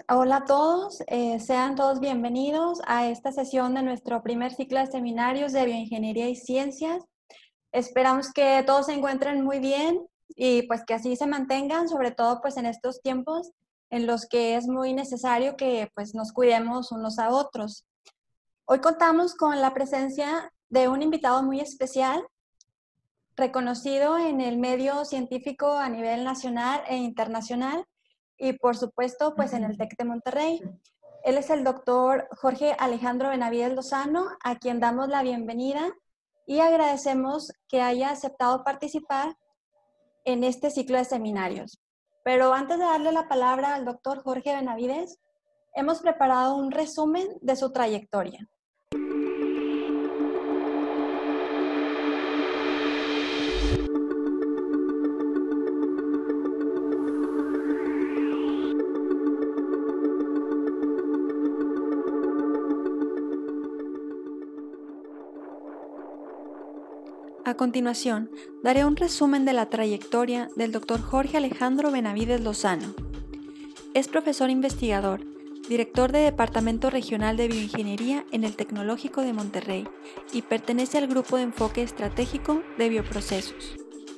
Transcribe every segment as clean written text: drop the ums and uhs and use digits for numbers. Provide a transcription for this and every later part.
Hola a todos, sean todos bienvenidos a esta sesión de nuestro primer ciclo de seminarios de Bioingeniería y Ciencias. Esperamos que todos se encuentren muy bien y pues que así se mantengan, sobre todo pues en estos tiempos en los que es muy necesario que pues nos cuidemos unos a otros. Hoy contamos con la presencia de un invitado muy especial, reconocido en el medio científico a nivel nacional e internacional y por supuesto pues en el TEC de Monterrey. Él es el doctor Jorge Alejandro Benavides Lozano, a quien damos la bienvenida y agradecemos que haya aceptado participar en este ciclo de seminarios. Pero antes de darle la palabra al doctor Jorge Benavides, hemos preparado un resumen de su trayectoria. A continuación, daré un resumen de la trayectoria del Dr. Jorge Alejandro Benavides Lozano. Es profesor investigador, director de Departamento Regional de Bioingeniería en el Tecnológico de Monterrey y pertenece al Grupo de Enfoque Estratégico de Bioprocesos.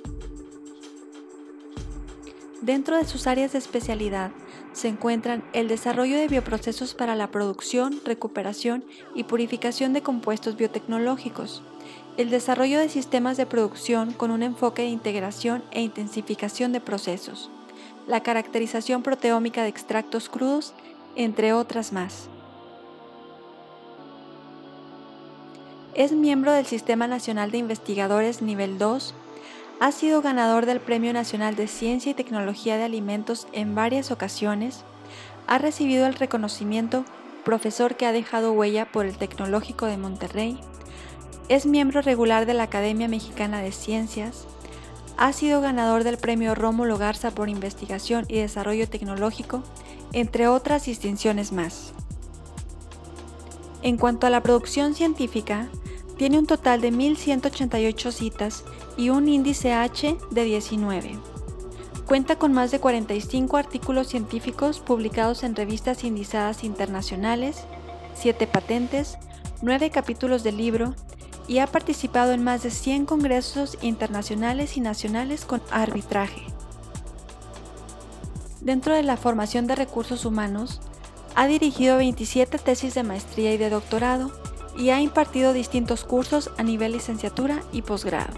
Dentro de sus áreas de especialidad se encuentran el desarrollo de bioprocesos para la producción, recuperación y purificación de compuestos biotecnológicos, el desarrollo de sistemas de producción con un enfoque de integración e intensificación de procesos, la caracterización proteómica de extractos crudos, entre otras más. Es miembro del Sistema Nacional de Investigadores Nivel 2, ha sido ganador del Premio Nacional de Ciencia y Tecnología de Alimentos en varias ocasiones, ha recibido el reconocimiento Profesor que ha dejado huella por el Tecnológico de Monterrey, es miembro regular de la Academia Mexicana de Ciencias, ha sido ganador del Premio Rómulo Garza por Investigación y Desarrollo Tecnológico, entre otras distinciones más. En cuanto a la producción científica, tiene un total de 1.188 citas y un índice H de 19. Cuenta con más de 45 artículos científicos publicados en revistas indizadas internacionales, 7 patentes, 9 capítulos de libro y ha participado en más de 100 congresos internacionales y nacionales con arbitraje. Dentro de la formación de recursos humanos, ha dirigido 27 tesis de maestría y de doctorado y ha impartido distintos cursos a nivel licenciatura y posgrado.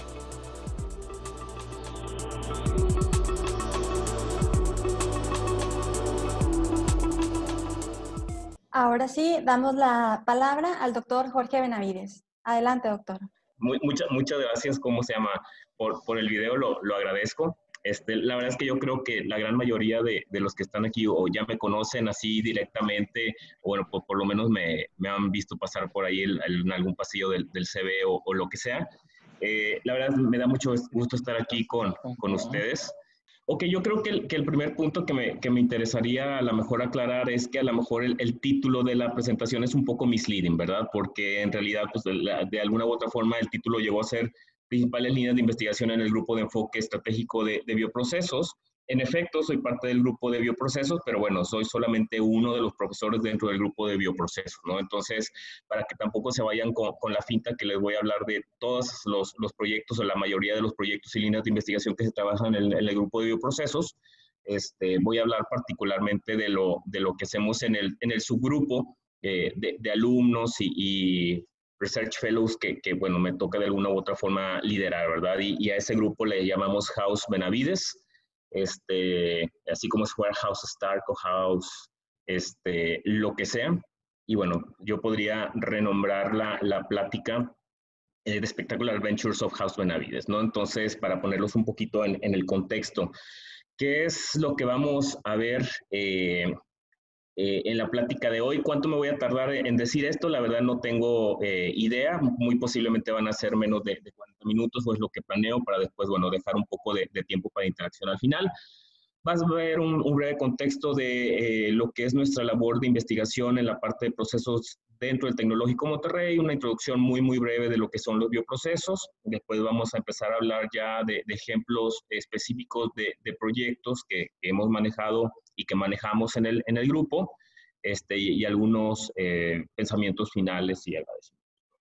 Ahora sí, damos la palabra al doctor Jorge Benavides. Adelante, doctor. Muchas gracias, ¿cómo se llama? Por el video, lo agradezco. La verdad es que yo creo que la gran mayoría de los que están aquí o ya me conocen así directamente, o bueno, por lo menos me han visto pasar por ahí en algún pasillo del CV o lo que sea. La verdad me da mucho gusto estar aquí con ustedes. Ok, yo creo que el primer punto que me interesaría a lo mejor aclarar es que a lo mejor el título de la presentación es un poco misleading, ¿verdad? Porque en realidad, pues de alguna u otra forma, el título llegó a ser principales líneas de investigación en el grupo de enfoque estratégico de bioprocesos. En efecto, soy parte del grupo de bioprocesos, pero bueno, soy solamente uno de los profesores dentro del grupo de bioprocesos, ¿no? Entonces, para que tampoco se vayan con la finta que les voy a hablar de todos los proyectos o la mayoría de los proyectos y líneas de investigación que se trabajan en el grupo de bioprocesos, voy a hablar particularmente de lo que hacemos en el subgrupo de alumnos y Research Fellows que, bueno, me toca de alguna u otra forma liderar, ¿verdad? Y a ese grupo le llamamos House Benavides, así como si fuera House Stark o House, lo que sea. Y bueno, yo podría renombrar la plática The Spectacular Adventures of House Benavides, ¿no? Entonces, para ponerlos un poquito en el contexto, ¿qué es lo que vamos a ver en la plática de hoy? ¿Cuánto me voy a tardar en decir esto? La verdad no tengo idea, muy posiblemente van a ser menos de 40 minutos, o es lo que planeo para después, bueno, dejar un poco de tiempo para interacción al final. Vas a ver un breve contexto de lo que es nuestra labor de investigación en la parte de procesos dentro del Tecnológico Monterrey, una introducción muy breve de lo que son los bioprocesos. Después vamos a empezar a hablar ya de ejemplos específicos de proyectos que hemos manejado y que manejamos en el grupo, y algunos pensamientos finales y agradecimientos.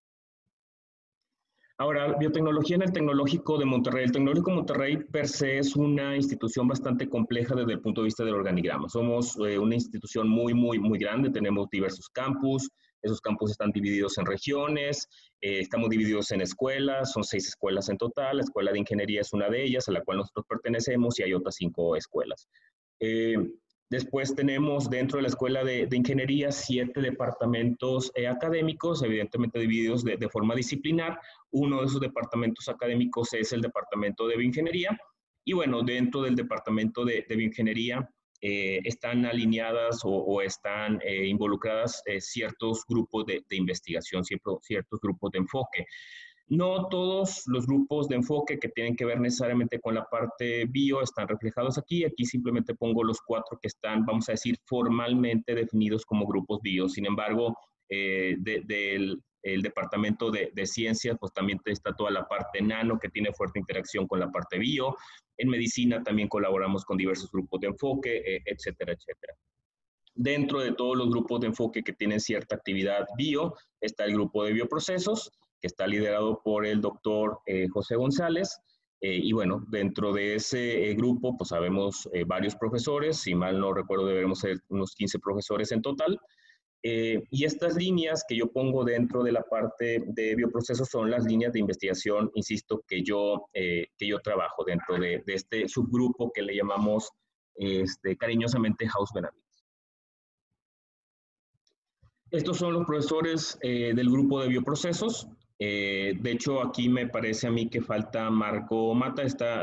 Ahora, biotecnología en el Tecnológico de Monterrey. El Tecnológico de Monterrey per se es una institución bastante compleja desde el punto de vista del organigrama. Somos una institución muy grande, tenemos diversos campus, esos campus están divididos en regiones, estamos divididos en escuelas, son 6 escuelas en total, la Escuela de Ingeniería es una de ellas, a la cual nosotros pertenecemos, y hay otras 5 escuelas. Después tenemos dentro de la Escuela de Ingeniería 7 departamentos académicos, evidentemente divididos de forma disciplinar. Uno de esos departamentos académicos es el departamento de bioingeniería. Y bueno, dentro del departamento de bioingeniería están alineadas o están involucradas ciertos grupos de investigación, ciertos grupos de enfoque. No todos los grupos de enfoque que tienen que ver necesariamente con la parte bio están reflejados aquí. Aquí simplemente pongo los 4 que están, vamos a decir, formalmente definidos como grupos bio. Sin embargo, del departamento de ciencias, pues también está toda la parte nano que tiene fuerte interacción con la parte bio. En medicina también colaboramos con diversos grupos de enfoque, etcétera, etcétera. Dentro de todos los grupos de enfoque que tienen cierta actividad bio, está el grupo de bioprocesos, que está liderado por el doctor José González. Y bueno, dentro de ese grupo, pues sabemos varios profesores, si mal no recuerdo deberemos ser unos 15 profesores en total. Y estas líneas que yo pongo dentro de la parte de bioprocesos son las líneas de investigación, insisto, que yo trabajo dentro de este subgrupo que le llamamos cariñosamente House Benavides. Estos son los profesores del grupo de bioprocesos. De hecho, aquí me parece a mí que falta Marco Mata. Esta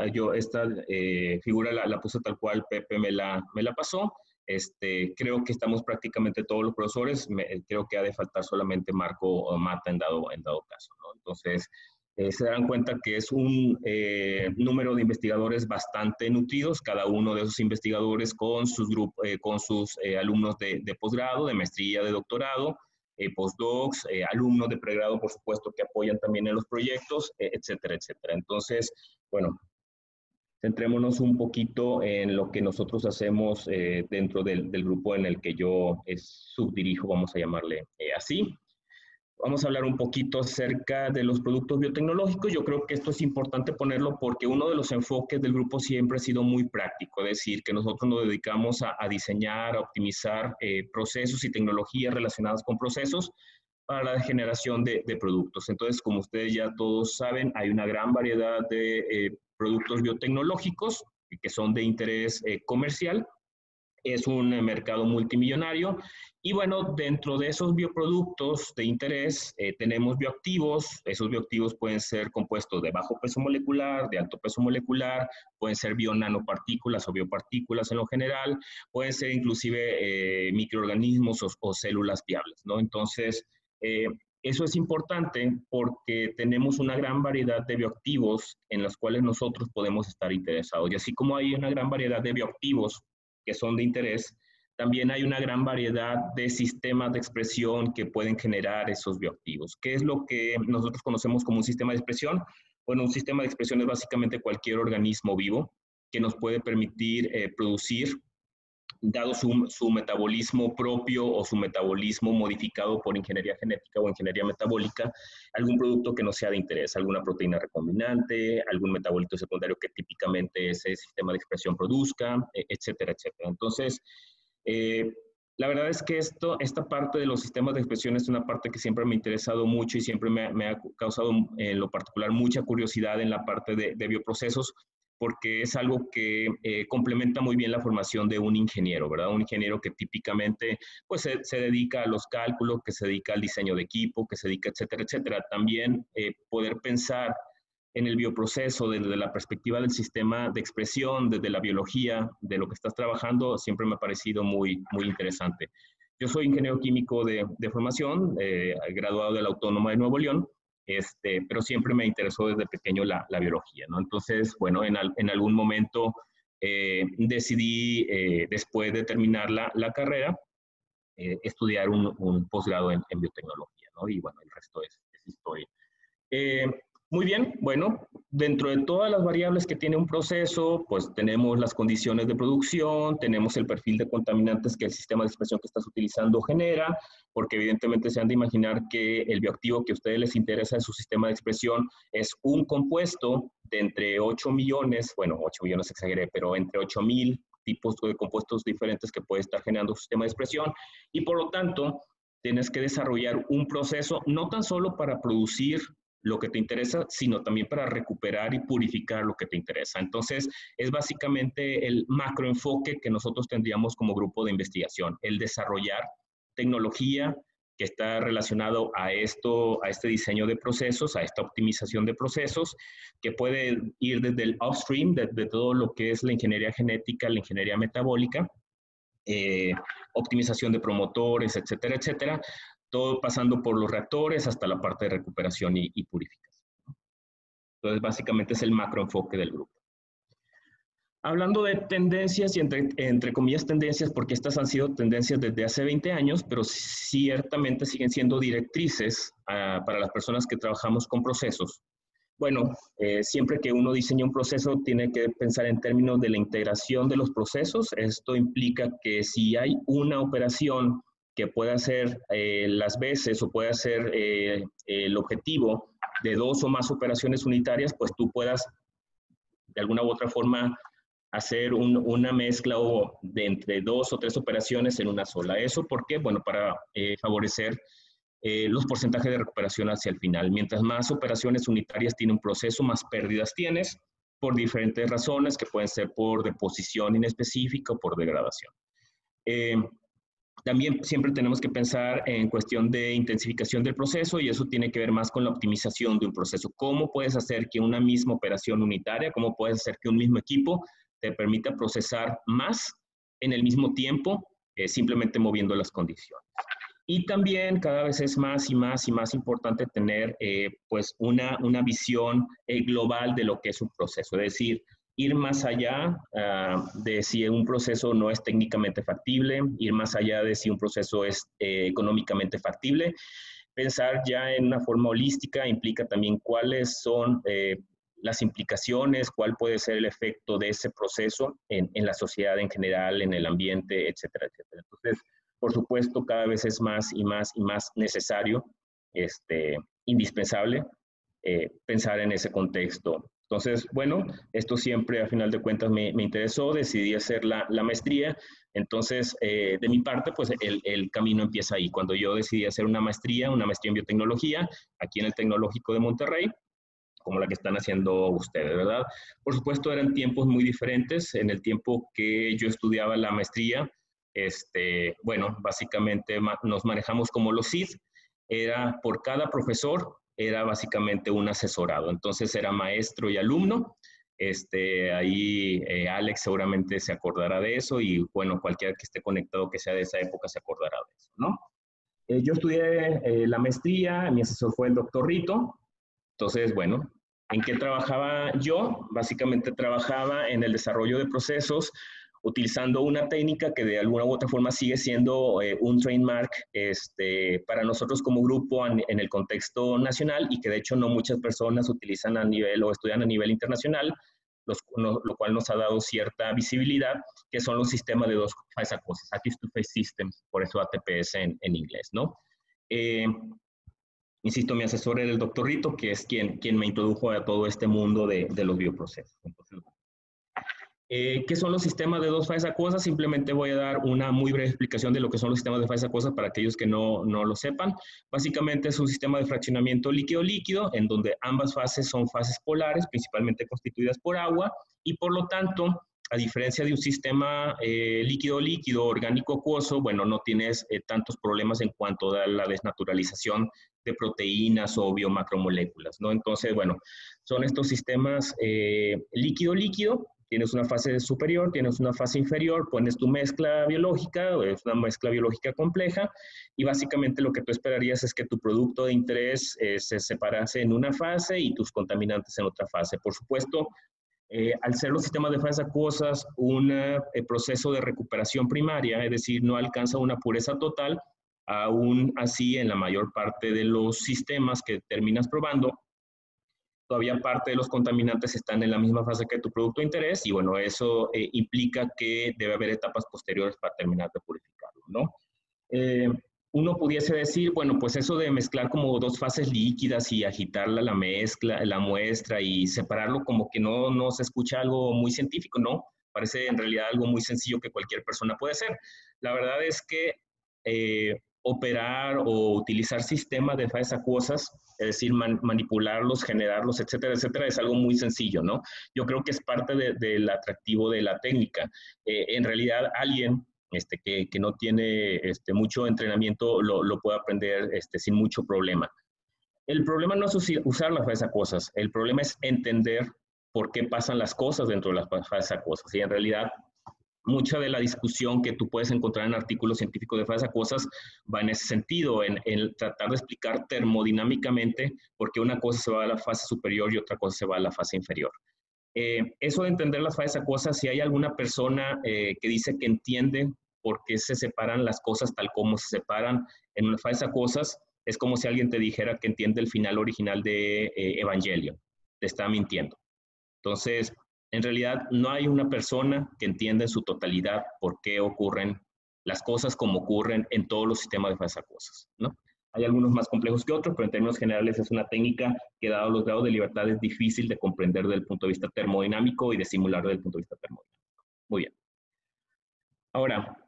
figura la puse tal cual Pepe me la pasó. Creo que estamos prácticamente todos los profesores. Creo que ha de faltar solamente Marco Mata en dado caso, ¿no? Entonces, se darán cuenta que es un número de investigadores bastante nutridos, cada uno de esos investigadores con sus alumnos de posgrado, de maestría, de doctorado, postdocs, alumnos de pregrado, por supuesto, que apoyan también en los proyectos, etcétera, etcétera. Entonces, bueno, centrémonos un poquito en lo que nosotros hacemos dentro del grupo en el que yo subdirijo, vamos a llamarle así. Vamos a hablar un poquito acerca de los productos biotecnológicos. Yo creo que esto es importante ponerlo porque uno de los enfoques del grupo siempre ha sido muy práctico, es decir, que nosotros nos dedicamos a diseñar, a optimizar procesos y tecnologías relacionadas con procesos para la generación de productos. Entonces, como ustedes ya todos saben, hay una gran variedad de productos biotecnológicos que son de interés comercial. Es un mercado multimillonario. Y bueno, dentro de esos bioproductos de interés tenemos bioactivos. Esos bioactivos pueden ser compuestos de bajo peso molecular, de alto peso molecular, pueden ser bionanopartículas o biopartículas en lo general, pueden ser inclusive microorganismos o células viables, ¿no? Entonces, eso es importante porque tenemos una gran variedad de bioactivos en los cuales nosotros podemos estar interesados. Y así como hay una gran variedad de bioactivos que son de interés, también hay una gran variedad de sistemas de expresión que pueden generar esos bioactivos. ¿Qué es lo que nosotros conocemos como un sistema de expresión? Bueno, un sistema de expresión es básicamente cualquier organismo vivo que nos puede permitir producir, dado su metabolismo propio o su metabolismo modificado por ingeniería genética o ingeniería metabólica, algún producto que no sea de interés, alguna proteína recombinante, algún metabolito secundario que típicamente ese sistema de expresión produzca, etcétera, etcétera. Entonces, la verdad es que esta parte de los sistemas de expresión es una parte que siempre me ha interesado mucho y siempre me ha causado en lo particular mucha curiosidad en la parte de bioprocesos, porque es algo que complementa muy bien la formación de un ingeniero, ¿verdad? Un ingeniero que típicamente pues, se dedica a los cálculos, que se dedica al diseño de equipo, que se dedica, etcétera, etcétera. También poder pensar en el bioproceso desde la perspectiva del sistema de expresión, desde la biología, de lo que estás trabajando, siempre me ha parecido muy interesante. Yo soy ingeniero químico de formación, graduado de la Autónoma de Nuevo León, pero siempre me interesó desde pequeño la biología, ¿no? Entonces, bueno, en algún momento decidí, después de terminar la carrera, estudiar un posgrado en biotecnología, ¿no? Y bueno, el resto es historia. Eh, Muy bien, bueno, dentro de todas las variables que tiene un proceso, pues tenemos las condiciones de producción, tenemos el perfil de contaminantes que el sistema de expresión que estás utilizando genera, porque evidentemente se han de imaginar que el bioactivo que a ustedes les interesa en su sistema de expresión es un compuesto de entre 8 millones, bueno, 8 millones exageré, pero entre 8,000 tipos de compuestos diferentes que puede estar generando su sistema de expresión, y por lo tanto, tienes que desarrollar un proceso no tan solo para producir lo que te interesa, sino también para recuperar y purificar lo que te interesa. Entonces, es básicamente el macroenfoque que nosotros tendríamos como grupo de investigación, el desarrollar tecnología que está relacionado a esto, a este diseño de procesos, a esta optimización de procesos, que puede ir desde el upstream, de todo lo que es la ingeniería genética, la ingeniería metabólica, optimización de promotores, etcétera, etcétera, todo pasando por los reactores hasta la parte de recuperación y purificación. Entonces, básicamente es el macroenfoque del grupo. Hablando de tendencias y entre comillas tendencias, porque estas han sido tendencias desde hace 20 años, pero ciertamente siguen siendo directrices para las personas que trabajamos con procesos. Bueno, siempre que uno diseña un proceso tiene que pensar en términos de la integración de los procesos. Esto implica que si hay una operación que pueda hacer las veces o pueda ser el objetivo de 2 o más operaciones unitarias, pues tú puedas de alguna u otra forma hacer una mezcla de entre 2 o 3 operaciones en una sola. ¿Eso por qué? Bueno, para favorecer los porcentajes de recuperación hacia el final. Mientras más operaciones unitarias tiene un proceso, más pérdidas tienes por diferentes razones que pueden ser por deposición inespecífica o por degradación. También siempre tenemos que pensar en cuestión de intensificación del proceso y eso tiene que ver más con la optimización de un proceso. ¿Cómo puedes hacer que una misma operación unitaria, cómo puedes hacer que un mismo equipo te permita procesar más en el mismo tiempo, simplemente moviendo las condiciones? Y también cada vez es más y más y más importante tener pues una visión global de lo que es un proceso, es decir, ir más allá de si un proceso no es técnicamente factible, ir más allá de si un proceso es económicamente factible. Pensar ya en una forma holística implica también cuáles son las implicaciones, cuál puede ser el efecto de ese proceso en la sociedad en general, en el ambiente, etcétera, etcétera. Entonces, por supuesto, cada vez es más y más y más necesario, indispensable, pensar en ese contexto. Entonces, bueno, esto siempre a final de cuentas me interesó, decidí hacer la maestría. Entonces, de mi parte, pues el camino empieza ahí. Cuando yo decidí hacer una maestría en biotecnología, aquí en el Tecnológico de Monterrey, como la que están haciendo ustedes, ¿verdad? Por supuesto, eran tiempos muy diferentes. En el tiempo que yo estudiaba la maestría, bueno, básicamente nos manejamos como los CID, era por cada profesor, era básicamente un asesorado, entonces era maestro y alumno, ahí Alex seguramente se acordará de eso y bueno, cualquiera que esté conectado que sea de esa época se acordará de eso, ¿no? Yo estudié la maestría, mi asesor fue el doctor Rito, entonces, bueno, ¿en qué trabajaba yo? Básicamente trabajaba en el desarrollo de procesos utilizando una técnica que de alguna u otra forma sigue siendo un trademark para nosotros como grupo en el contexto nacional y que de hecho no muchas personas utilizan a nivel o estudian a nivel internacional, lo cual nos ha dado cierta visibilidad, que son los sistemas de dos fase acuosas, Active to Phase Systems, por eso ATPS en inglés, ¿no? Insisto, mi asesor era el doctor Rito, que es quien me introdujo a todo este mundo de los bioprocesos. Entonces, ¿qué son los sistemas de dos fases acuosas? Simplemente voy a dar una muy breve explicación de lo que son los sistemas de fases acuosas para aquellos que no lo sepan. Básicamente es un sistema de fraccionamiento líquido-líquido en donde ambas fases son fases polares, principalmente constituidas por agua, y por lo tanto, a diferencia de un sistema líquido-líquido orgánico acuoso, bueno, no tienes tantos problemas en cuanto a la desnaturalización de proteínas o biomacromoléculas, ¿no? Entonces, bueno, son estos sistemas líquido-líquido. Tienes una fase superior, tienes una fase inferior, pones tu mezcla biológica, es una mezcla biológica compleja, y básicamente lo que tú esperarías es que tu producto de interés se separase en una fase y tus contaminantes en otra fase. Por supuesto, Al ser los sistemas de fases acuosas un proceso de recuperación primaria, es decir, no alcanza una pureza total, aún así en la mayor parte de los sistemas que terminas probando, todavía parte de los contaminantes están en la misma fase que tu producto de interés y bueno, eso implica que debe haber etapas posteriores para terminar de purificarlo, ¿no? Uno pudiese decir, bueno, pues eso de mezclar como dos fases líquidas y agitarla la mezcla, la muestra y separarlo como que no se escucha algo muy científico, ¿no? Parece en realidad algo muy sencillo que cualquier persona puede hacer. La verdad es que operar o utilizar sistemas de fases acuosas, es decir, manipularlos, generarlos, etcétera, etcétera, es algo muy sencillo, ¿no? Yo creo que es parte del atractivo de la técnica. En realidad, alguien que no tiene mucho entrenamiento lo puede aprender sin mucho problema. El problema no es usar las fases acuosas, el problema es entender por qué pasan las cosas dentro de las fases acuosas. Y en realidad, mucha de la discusión que tú puedes encontrar en artículos científicos de fases acuosas va en ese sentido, en tratar de explicar termodinámicamente por qué una cosa se va a la fase superior y otra cosa se va a la fase inferior. Eso de entender las fases acuosas, si hay alguna persona que dice que entiende por qué se separan las cosas tal como se separan en una fase acuosas, es como si alguien te dijera que entiende el final original de Evangelion. Te está mintiendo. Entonces, en realidad no hay una persona que entienda en su totalidad por qué ocurren las cosas como ocurren en todos los sistemas de fases acuosas, ¿no? Hay algunos más complejos que otros, pero en términos generales es una técnica que, dado los grados de libertad, es difícil de comprender desde el punto de vista termodinámico y de simular desde el punto de vista termodinámico. Muy bien. Ahora,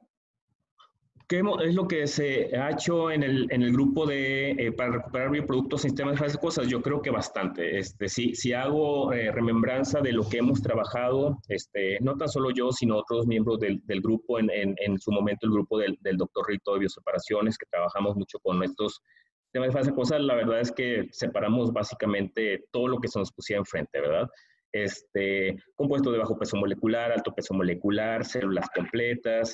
¿qué es lo que se ha hecho en el grupo para recuperar bioproductos en sistemas de fases acuosas? Yo creo que bastante. Si hago remembranza de lo que hemos trabajado, no tan solo yo, sino otros miembros del grupo, en su momento el grupo del doctor Rito de Bioseparaciones, que trabajamos mucho con estos sistemas de fases acuosas, la verdad es que separamos básicamente todo lo que se nos pusiera enfrente, ¿verdad? Compuestos de bajo peso molecular, alto peso molecular, células completas,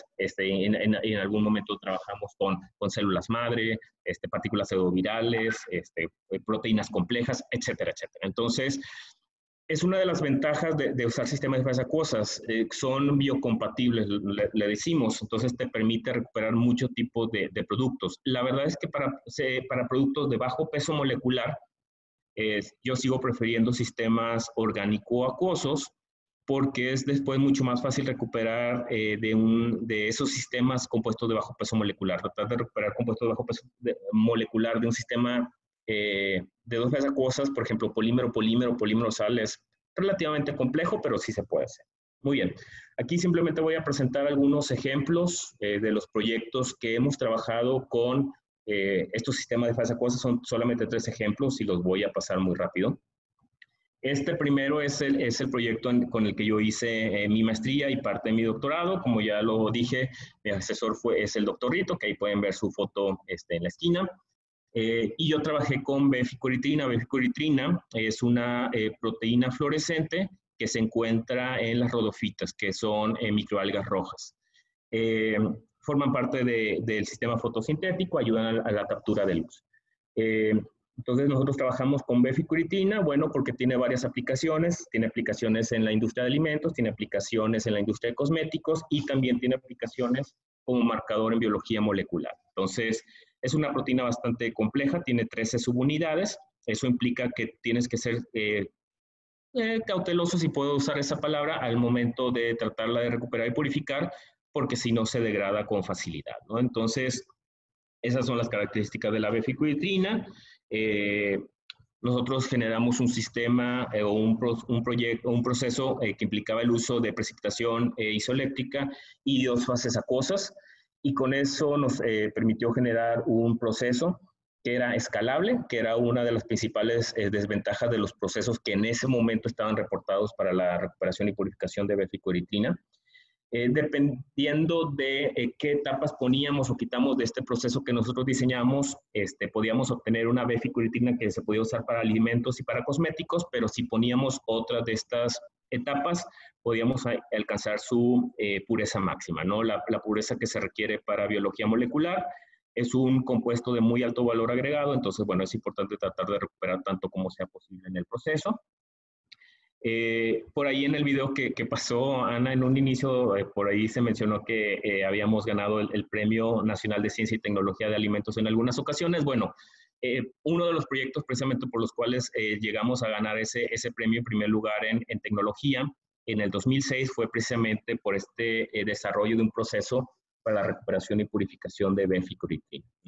en algún momento trabajamos con células madre, partículas pseudovirales, proteínas complejas, etcétera, etcétera. Entonces, es una de las ventajas de usar sistemas de fases acuosas, son biocompatibles, le decimos, entonces te permite recuperar muchos tipos de productos. La verdad es que para productos de bajo peso molecular, yo sigo prefiriendo sistemas orgánico-acuosos porque es después mucho más fácil recuperar de esos sistemas compuestos de bajo peso molecular. Tratar de recuperar compuestos de bajo peso molecular de un sistema de dos fases acuosas, por ejemplo, polímero-sal, es relativamente complejo, pero sí se puede hacer. Muy bien. Aquí simplemente voy a presentar algunos ejemplos de los proyectos que hemos trabajado con estos sistemas de fases acuosas. Son solamente 3 ejemplos y los voy a pasar muy rápido. Este primero es el proyecto con el que yo hice mi maestría y parte de mi doctorado. Como ya lo dije, mi asesor es el doctor Rito, que ahí pueden ver su foto en la esquina. Y yo trabajé con beficoritrina. Beficoritrina es una proteína fluorescente que se encuentra en las rodofitas, que son microalgas rojas. Forman parte del sistema fotosintético, ayudan a la captura de luz. Entonces nosotros trabajamos con beficoritrina, bueno, porque tiene varias aplicaciones, tiene aplicaciones en la industria de alimentos, tiene aplicaciones en la industria de cosméticos y también tiene aplicaciones como marcador en biología molecular. Entonces, es una proteína bastante compleja, tiene 13 subunidades, eso implica que tienes que ser cauteloso, si puedo usar esa palabra, al momento de tratarla de recuperar y purificar, porque si no se degrada con facilidad, ¿no? Entonces, esas son las características de la beficoritrina. Nosotros generamos un sistema o un proceso que implicaba el uso de precipitación isoeléctrica y 2 fases acuosas, y con eso nos permitió generar un proceso que era escalable, que era una de las principales desventajas de los procesos que en ese momento estaban reportados para la recuperación y purificación de beficoritrina. Dependiendo de qué etapas poníamos o quitamos de este proceso que nosotros diseñamos, podíamos obtener una beficoritrina que se podía usar para alimentos y para cosméticos, pero si poníamos otras de estas etapas, podíamos alcanzar su pureza máxima, ¿no? La pureza que se requiere para biología molecular es un compuesto de muy alto valor agregado, entonces, bueno, es importante tratar de recuperar tanto como sea posible en el proceso. Por ahí en el video que pasó Ana en un inicio, por ahí se mencionó que habíamos ganado el Premio Nacional de Ciencia y Tecnología de Alimentos en algunas ocasiones. Bueno, uno de los proyectos precisamente por los cuales llegamos a ganar ese premio en primer lugar en tecnología en el 2006 fue precisamente por este desarrollo de un proceso para la recuperación y purificación de benfluoretrina, ¿no?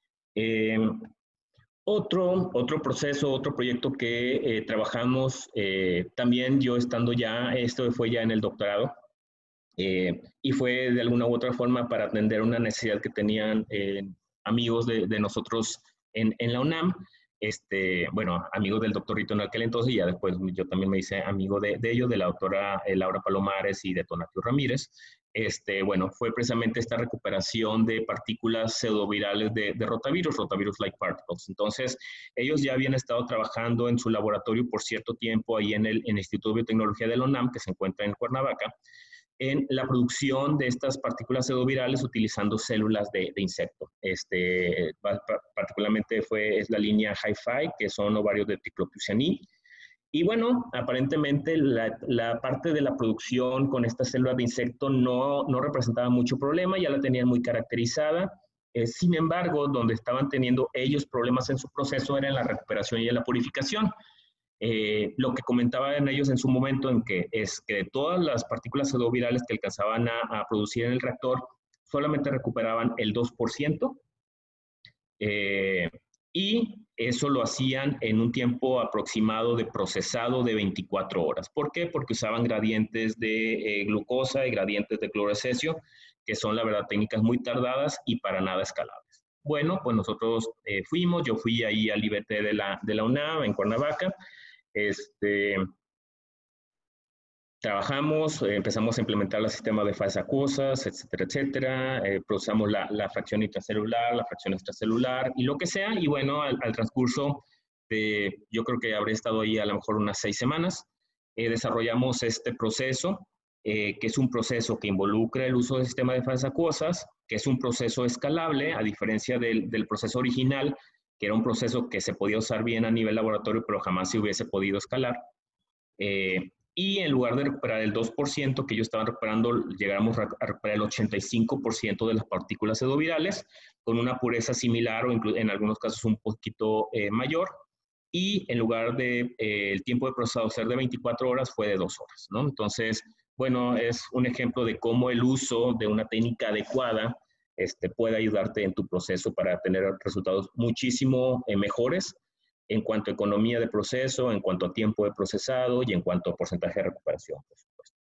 Otro proceso, otro proyecto que trabajamos, también yo estando ya, esto fue ya en el doctorado, y fue de alguna u otra forma para atender una necesidad que tenían amigos de nosotros en la UNAM, bueno, amigos del doctor Rito en aquel entonces, y ya después yo también me hice amigo de ellos, de la doctora Laura Palomares y de Tonatio Ramírez. Bueno, fue precisamente esta recuperación de partículas pseudovirales de rotavirus-like particles. Entonces, ellos ya habían estado trabajando en su laboratorio por cierto tiempo ahí en el Instituto de Biotecnología de la UNAM, que se encuentra en Cuernavaca, en la producción de estas partículas pseudovirales utilizando células de insecto. Particularmente es la línea Hi-Fi, que son ovarios de triclopiusianí. Y bueno, aparentemente la parte de la producción con estas células de insecto no representaba mucho problema, ya la tenían muy caracterizada. Sin embargo, donde estaban teniendo ellos problemas en su proceso era en la recuperación y en la purificación. Lo que comentaban ellos en su momento es que de todas las partículas pseudovirales que alcanzaban a producir en el reactor, solamente recuperaban el 2%, y eso lo hacían en un tiempo aproximado de procesado de 24 horas. ¿Por qué? Porque usaban gradientes de glucosa y gradientes de cloro de cesio, que son, la verdad, técnicas muy tardadas y para nada escalables. Bueno, pues nosotros yo fui ahí al IBT de la UNAM en Cuernavaca. Trabajamos, empezamos a implementar el sistema de fases acuosas, etcétera, etcétera. Procesamos la fracción intracelular, la fracción extracelular y lo que sea. Y bueno, al transcurso de, yo creo que habré estado ahí a lo mejor unas 6 semanas, desarrollamos este proceso, que es un proceso que involucra el uso del sistema de fases acuosas, que es un proceso escalable, a diferencia del proceso original, que era un proceso que se podía usar bien a nivel laboratorio, pero jamás se hubiese podido escalar. Y en lugar de recuperar el 2% que ellos estaban recuperando, llegamos a recuperar el 85% de las partículas pseudovirales, con una pureza similar o en algunos casos un poquito mayor. Y en lugar de el tiempo de procesado ser de 24 horas, fue de 2 horas, ¿no? Entonces, bueno, es un ejemplo de cómo el uso de una técnica adecuada puede ayudarte en tu proceso para tener resultados muchísimo mejores en cuanto a economía de proceso, en cuanto a tiempo de procesado y en cuanto a porcentaje de recuperación, por supuesto.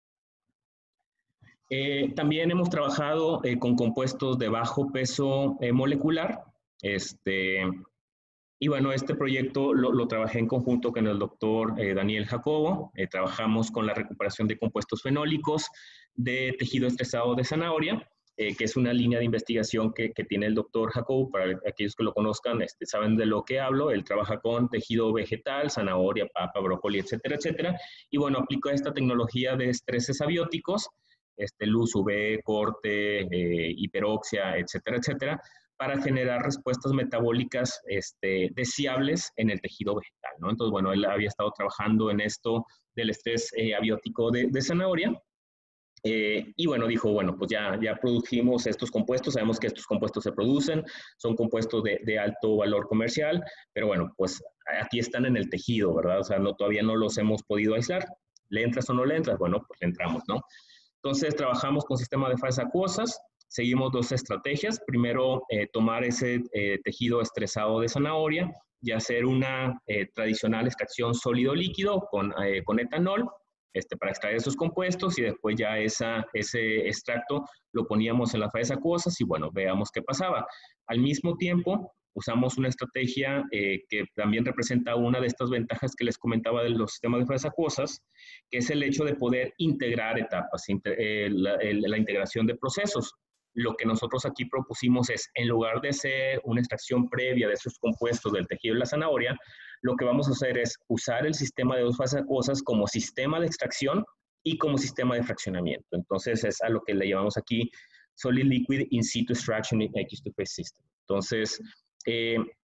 También hemos trabajado con compuestos de bajo peso molecular. Y bueno, este proyecto lo trabajé en conjunto con el doctor Daniel Jacobo. Trabajamos con la recuperación de compuestos fenólicos de tejido estresado de zanahoria, que es una línea de investigación que tiene el doctor Jacobo. Para aquellos que lo conozcan, saben de lo que hablo. Él trabaja con tejido vegetal, zanahoria, papa, brócoli, etcétera, etcétera. Y bueno, aplica esta tecnología de estreses abióticos, luz UV, corte, hiperoxia, etcétera, etcétera, para generar respuestas metabólicas deseables en el tejido vegetal, ¿no? Entonces, bueno, él había estado trabajando en esto del estrés abiótico de zanahoria. Y bueno, dijo, bueno, pues ya produjimos estos compuestos, sabemos que estos compuestos se producen, son compuestos de alto valor comercial, pero bueno, pues aquí están en el tejido, ¿verdad? O sea, todavía no los hemos podido aislar. ¿Le entras o no le entras? Bueno, pues le entramos, ¿no? Entonces, trabajamos con sistema de fases acuosas, seguimos 2 estrategias. Primero, tomar ese tejido estresado de zanahoria y hacer una tradicional extracción sólido-líquido con etanol, para extraer esos compuestos, y después ya ese extracto lo poníamos en las fases acuosas y bueno, veamos qué pasaba. Al mismo tiempo, usamos una estrategia que también representa una de estas ventajas que les comentaba de los sistemas de fases acuosas, que es el hecho de poder integrar etapas, la integración de procesos. Lo que nosotros aquí propusimos es, en lugar de hacer una extracción previa de esos compuestos del tejido de la zanahoria, lo que vamos a hacer es usar el sistema de 2 fases acuosas como sistema de extracción y como sistema de fraccionamiento. Entonces, es a lo que le llamamos aquí Solid Liquid In Situ Extraction in X2Phase System. Entonces,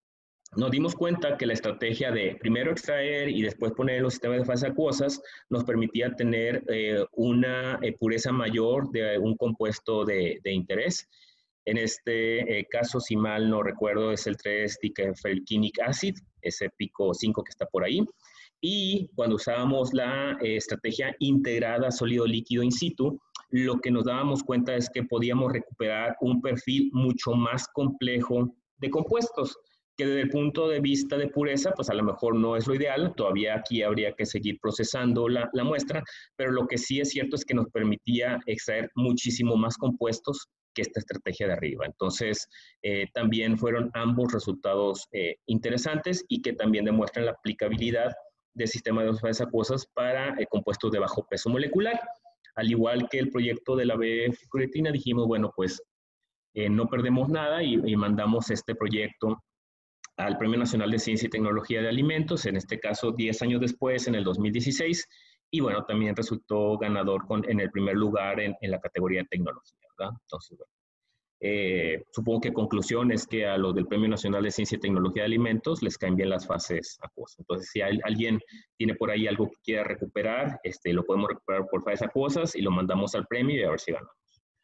nos dimos cuenta que la estrategia de primero extraer y después poner los sistemas de fases acuosas nos permitía tener una pureza mayor de un compuesto de interés. En este caso, si mal no recuerdo, es el 3-dicafeylquinic acid, ese pico 5 que está por ahí. Y cuando usábamos la estrategia integrada sólido-líquido in situ, lo que nos dábamos cuenta es que podíamos recuperar un perfil mucho más complejo de compuestos, que desde el punto de vista de pureza, pues a lo mejor no es lo ideal, todavía aquí habría que seguir procesando la muestra, pero lo que sí es cierto es que nos permitía extraer muchísimo más compuestos que esta estrategia de arriba. Entonces, también fueron ambos resultados interesantes y que también demuestran la aplicabilidad del sistema de fases acuosas para compuestos de bajo peso molecular. Al igual que el proyecto de la beta-fluoretina, dijimos, bueno, pues no perdemos nada y mandamos este proyecto al Premio Nacional de Ciencia y Tecnología de Alimentos, en este caso 10 años después, en el 2016, y bueno, también resultó ganador en el primer lugar en la categoría de tecnología, ¿verdad? Entonces, bueno, supongo que conclusión es que a los del Premio Nacional de Ciencia y Tecnología de Alimentos les caen bien las fases acuosas. Entonces, si alguien tiene por ahí algo que quiera recuperar, lo podemos recuperar por fases acuosas y lo mandamos al premio y a ver si ganamos.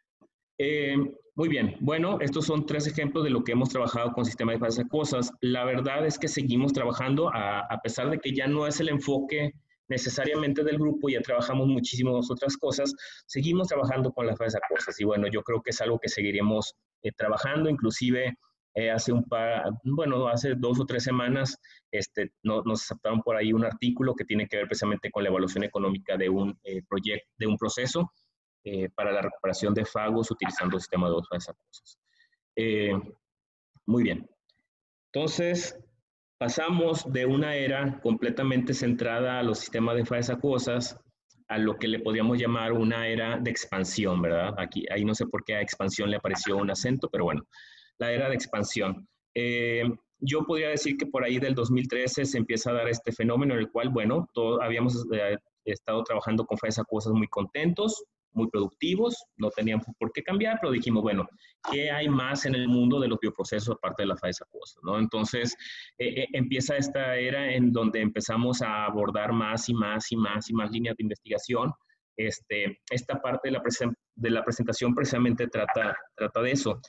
Muy bien, bueno, estos son 3 ejemplos de lo que hemos trabajado con sistemas de fases acuosas. La verdad es que seguimos trabajando, a pesar de que ya no es el enfoque necesariamente del grupo, ya trabajamos muchísimas otras cosas, seguimos trabajando con las fases acuosas. Y bueno, yo creo que es algo que seguiremos trabajando, inclusive hace hace 2 o 3 semanas nos aceptaron por ahí un artículo que tiene que ver precisamente con la evaluación económica de un proyecto, de un proceso, para la recuperación de fagos utilizando el sistema de dos fases acuosas. Muy bien. Entonces, pasamos de una era completamente centrada a los sistemas de fases acuosas a lo que le podríamos llamar una era de expansión, ¿verdad? Ahí no sé por qué a expansión le apareció un acento, pero bueno, la era de expansión. Yo podría decir que por ahí del 2013 se empieza a dar este fenómeno en el cual, bueno, todos habíamos estado trabajando con fases acuosas muy contentos, muy productivos, no tenían por qué cambiar, pero dijimos, bueno, ¿qué hay más en el mundo de los bioprocesos aparte de las fases acuosas, ¿no? Entonces, empieza esta era en donde empezamos a abordar más y más y más y más líneas de investigación. Esta parte de la presentación precisamente trata de eso.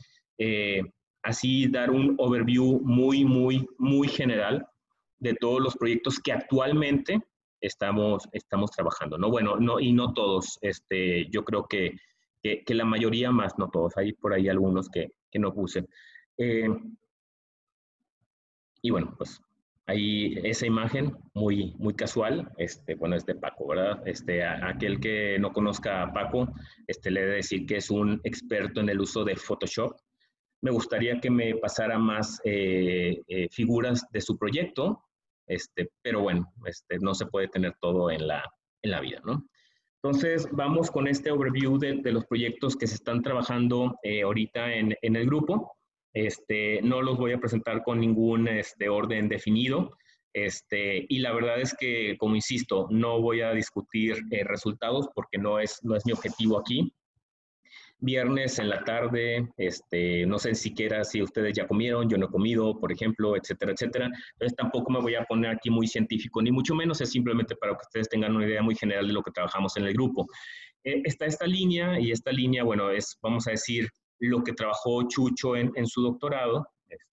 Así dar un overview muy general de todos los proyectos que actualmente estamos trabajando, ¿no? Bueno, y no todos, yo creo que la mayoría más, no todos, hay por ahí algunos que no puse. Y bueno, pues ahí esa imagen muy casual, bueno, es de Paco, ¿verdad? Aquel que no conozca a Paco, le he de decir que es un experto en el uso de Photoshop. Me gustaría que me pasara más figuras de su proyecto, pero bueno, no se puede tener todo en la vida, ¿no? Entonces, vamos con este overview de los proyectos que se están trabajando ahorita en el grupo. No los voy a presentar con ningún orden definido. Y la verdad es que, como insisto, no voy a discutir resultados porque no es mi objetivo aquí. Viernes en la tarde, no sé siquiera si ustedes ya comieron, yo no he comido, por ejemplo, etcétera, etcétera. Entonces tampoco me voy a poner aquí muy científico, ni mucho menos, es simplemente para que ustedes tengan una idea muy general de lo que trabajamos en el grupo. Está esta línea, y esta línea, bueno, es, vamos a decir, lo que trabajó Chucho en su doctorado,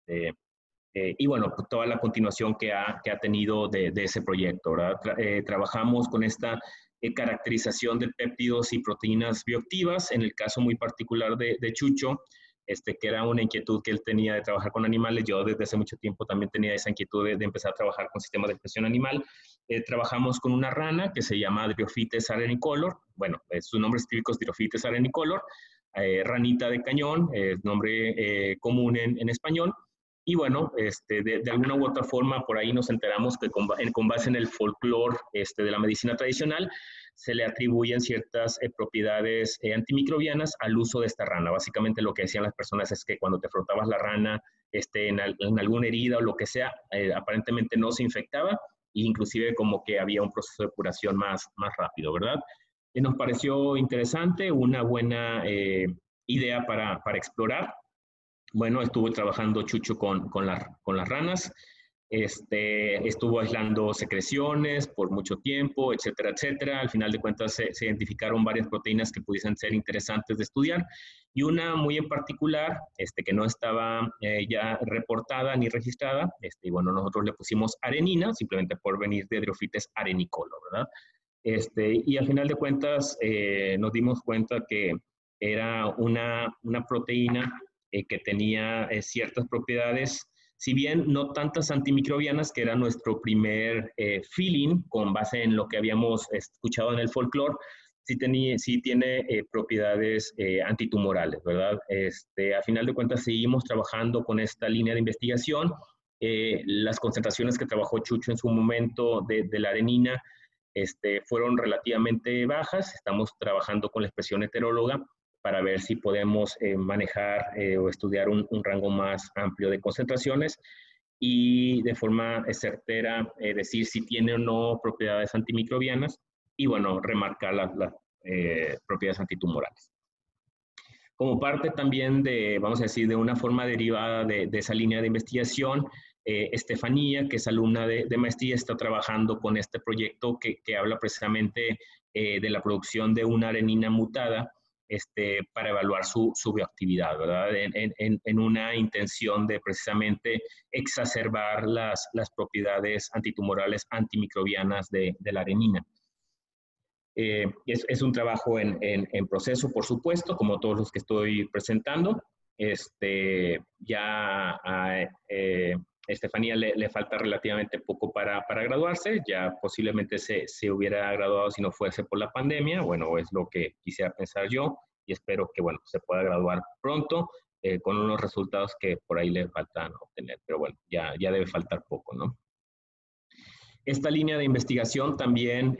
y bueno, pues toda la continuación que ha tenido de ese proyecto, ¿verdad? Trabajamos con esta caracterización de péptidos y proteínas bioactivas, en el caso muy particular de Chucho, que era una inquietud que él tenía de trabajar con animales. Yo desde hace mucho tiempo también tenía esa inquietud de empezar a trabajar con sistemas de expresión animal. Trabajamos con una rana que se llama Dryophytes arenicolor, bueno, su nombre científico es Dryophytes arenicolor, ranita de cañón, nombre común en español. Y bueno, de alguna u otra forma, por ahí nos enteramos que con base en el folclore de la medicina tradicional, se le atribuyen ciertas propiedades antimicrobianas al uso de esta rana. Básicamente lo que decían las personas es que cuando te frotabas la rana en alguna herida o lo que sea, aparentemente no se infectaba, e inclusive como que había un proceso de curación más rápido, ¿verdad? Y nos pareció interesante, una buena idea para explorar. Bueno, estuve trabajando Chucho con las ranas. Estuvo aislando secreciones por mucho tiempo, etcétera, etcétera. Al final de cuentas se identificaron varias proteínas que pudiesen ser interesantes de estudiar y una muy en particular que no estaba ya reportada ni registrada. Y bueno, nosotros le pusimos arenina, simplemente por venir de Dryophytes arenicolor, ¿verdad? Y al final de cuentas nos dimos cuenta que era una proteína que tenía ciertas propiedades, si bien no tantas antimicrobianas, que era nuestro primer feeling con base en lo que habíamos escuchado en el folclore, sí tiene propiedades antitumorales, ¿verdad? A final de cuentas seguimos trabajando con esta línea de investigación. Las concentraciones que trabajó Chucho en su momento de la arenina fueron relativamente bajas. Estamos trabajando con la expresión heteróloga para ver si podemos manejar o estudiar un rango más amplio de concentraciones y de forma certera decir si tiene o no propiedades antimicrobianas y, bueno, remarcar las propiedades antitumorales. Como parte también de, vamos a decir, de una forma derivada de esa línea de investigación, Estefanía, que es alumna de maestría, está trabajando con este proyecto que habla precisamente de la producción de una arenina mutada para evaluar su bioactividad, ¿verdad? En una intención de precisamente exacerbar las propiedades antitumorales antimicrobianas de la arenina. Es un trabajo en proceso, por supuesto, como todos los que estoy presentando. Ya a Estefanía le falta relativamente poco para graduarse, ya posiblemente se hubiera graduado si no fuese por la pandemia. Bueno, es lo que quisiera pensar yo y espero que, bueno, se pueda graduar pronto con unos resultados que por ahí le faltan obtener, pero bueno, ya debe faltar poco, ¿no? Esta línea de investigación también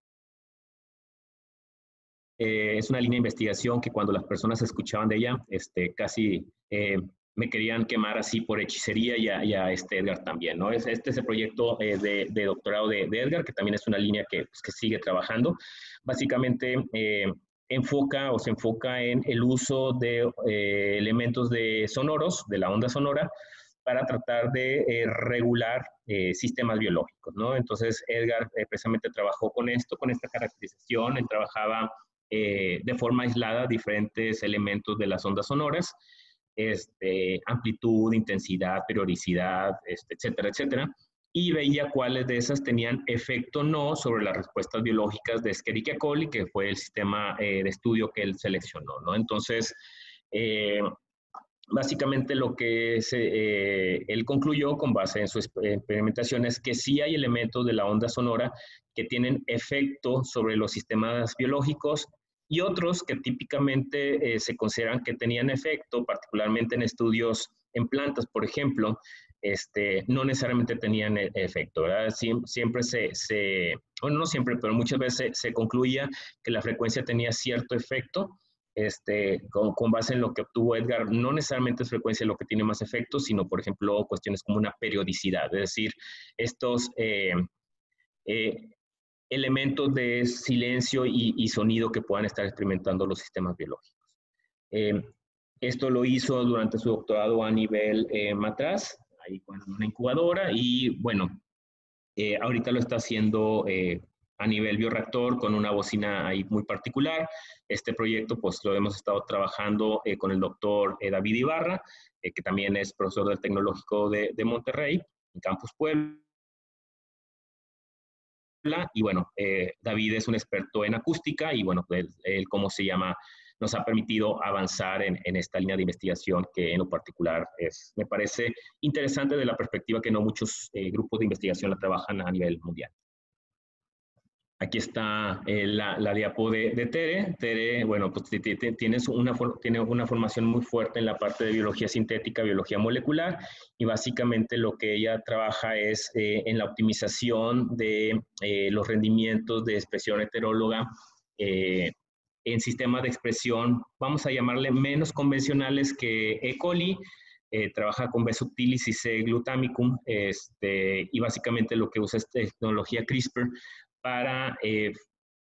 es una línea de investigación que cuando las personas escuchaban de ella, casi me querían quemar así por hechicería y a Edgar también, ¿no? Este es el proyecto de doctorado de Edgar, que también es una línea que sigue trabajando. Básicamente se enfoca en el uso de elementos sonoros, de la onda sonora, para tratar de regular sistemas biológicos, ¿no? Entonces, Edgar precisamente trabajó con esto, con esta caracterización. Él trabajaba de forma aislada diferentes elementos de las ondas sonoras, amplitud, intensidad, periodicidad, etcétera, etcétera, y veía cuáles de esas tenían efecto o no sobre las respuestas biológicas de Escherichia coli, que fue el sistema de estudio que él seleccionó, ¿no? Entonces, básicamente lo que él concluyó con base en su experimentación es que sí hay elementos de la onda sonora que tienen efecto sobre los sistemas biológicos y otros que típicamente se consideran que tenían efecto, particularmente en estudios en plantas, por ejemplo, no necesariamente tenían efecto, ¿verdad? Siempre bueno, no siempre, pero muchas veces se concluía que la frecuencia tenía cierto efecto, con base en lo que obtuvo Edgar. No necesariamente es frecuencia lo que tiene más efecto, sino, por ejemplo, cuestiones como una periodicidad, es decir, estos elementos de silencio y sonido que puedan estar experimentando los sistemas biológicos. Esto lo hizo durante su doctorado a nivel Matraz, ahí con una incubadora, y bueno, ahorita lo está haciendo a nivel bioreactor con una bocina ahí muy particular. Este proyecto pues lo hemos estado trabajando con el doctor David Ibarra, que también es profesor del Tecnológico de Monterrey, en Campus Puebla. Y bueno, David es un experto en acústica y bueno, él ¿cómo se llama? Nos ha permitido avanzar en esta línea de investigación que en lo particular me parece interesante de la perspectiva que no muchos grupos de investigación la trabajan a nivel mundial. Aquí está la diapo de Tere. Tere, bueno, pues tiene una formación muy fuerte en la parte de biología sintética, biología molecular, y básicamente lo que ella trabaja es en la optimización de los rendimientos de expresión heteróloga en sistemas de expresión, vamos a llamarle menos convencionales que E. coli. Trabaja con B. subtilis y C. glutamicum, y básicamente lo que usa es tecnología CRISPR para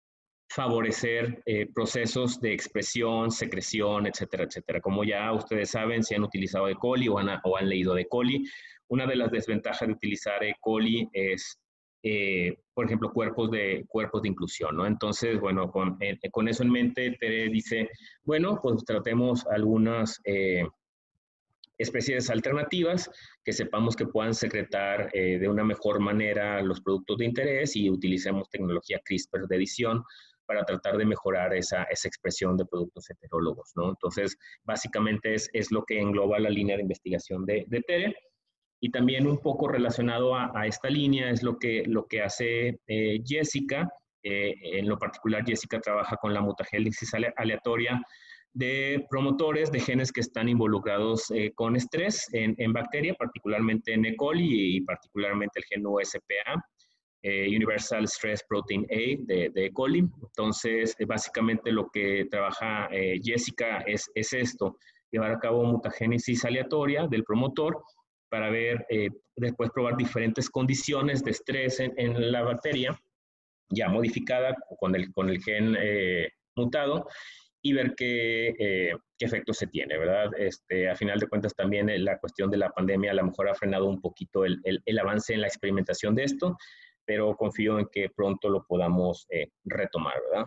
favorecer procesos de expresión, secreción, etcétera, etcétera. Como ya ustedes saben, si han utilizado E. coli o han leído de E. coli, una de las desventajas de utilizar E. coli es, por ejemplo, cuerpos de inclusión, ¿no? Entonces, bueno, con eso en mente, Tere dice, bueno, pues tratemos algunas especies alternativas que sepamos que puedan secretar de una mejor manera los productos de interés y utilicemos tecnología CRISPR de edición para tratar de mejorar esa expresión de productos heterólogos, ¿no? Entonces, básicamente es lo que engloba la línea de investigación de Tere. Y también un poco relacionado a esta línea es lo que hace Jessica. En lo particular, Jessica trabaja con la mutagénesis aleatoria de promotores de genes que están involucrados con estrés en bacteria, particularmente en E. coli y particularmente el gen USPA, Universal Stress Protein A de E. coli. Entonces, básicamente lo que trabaja Jessica es esto, llevar a cabo mutagénesis aleatoria del promotor para ver, después probar diferentes condiciones de estrés en la bacteria ya modificada con el gen mutado y ver qué efecto se tiene, ¿verdad? A final de cuentas también la cuestión de la pandemia a lo mejor ha frenado un poquito el avance en la experimentación de esto, pero confío en que pronto lo podamos retomar, ¿verdad?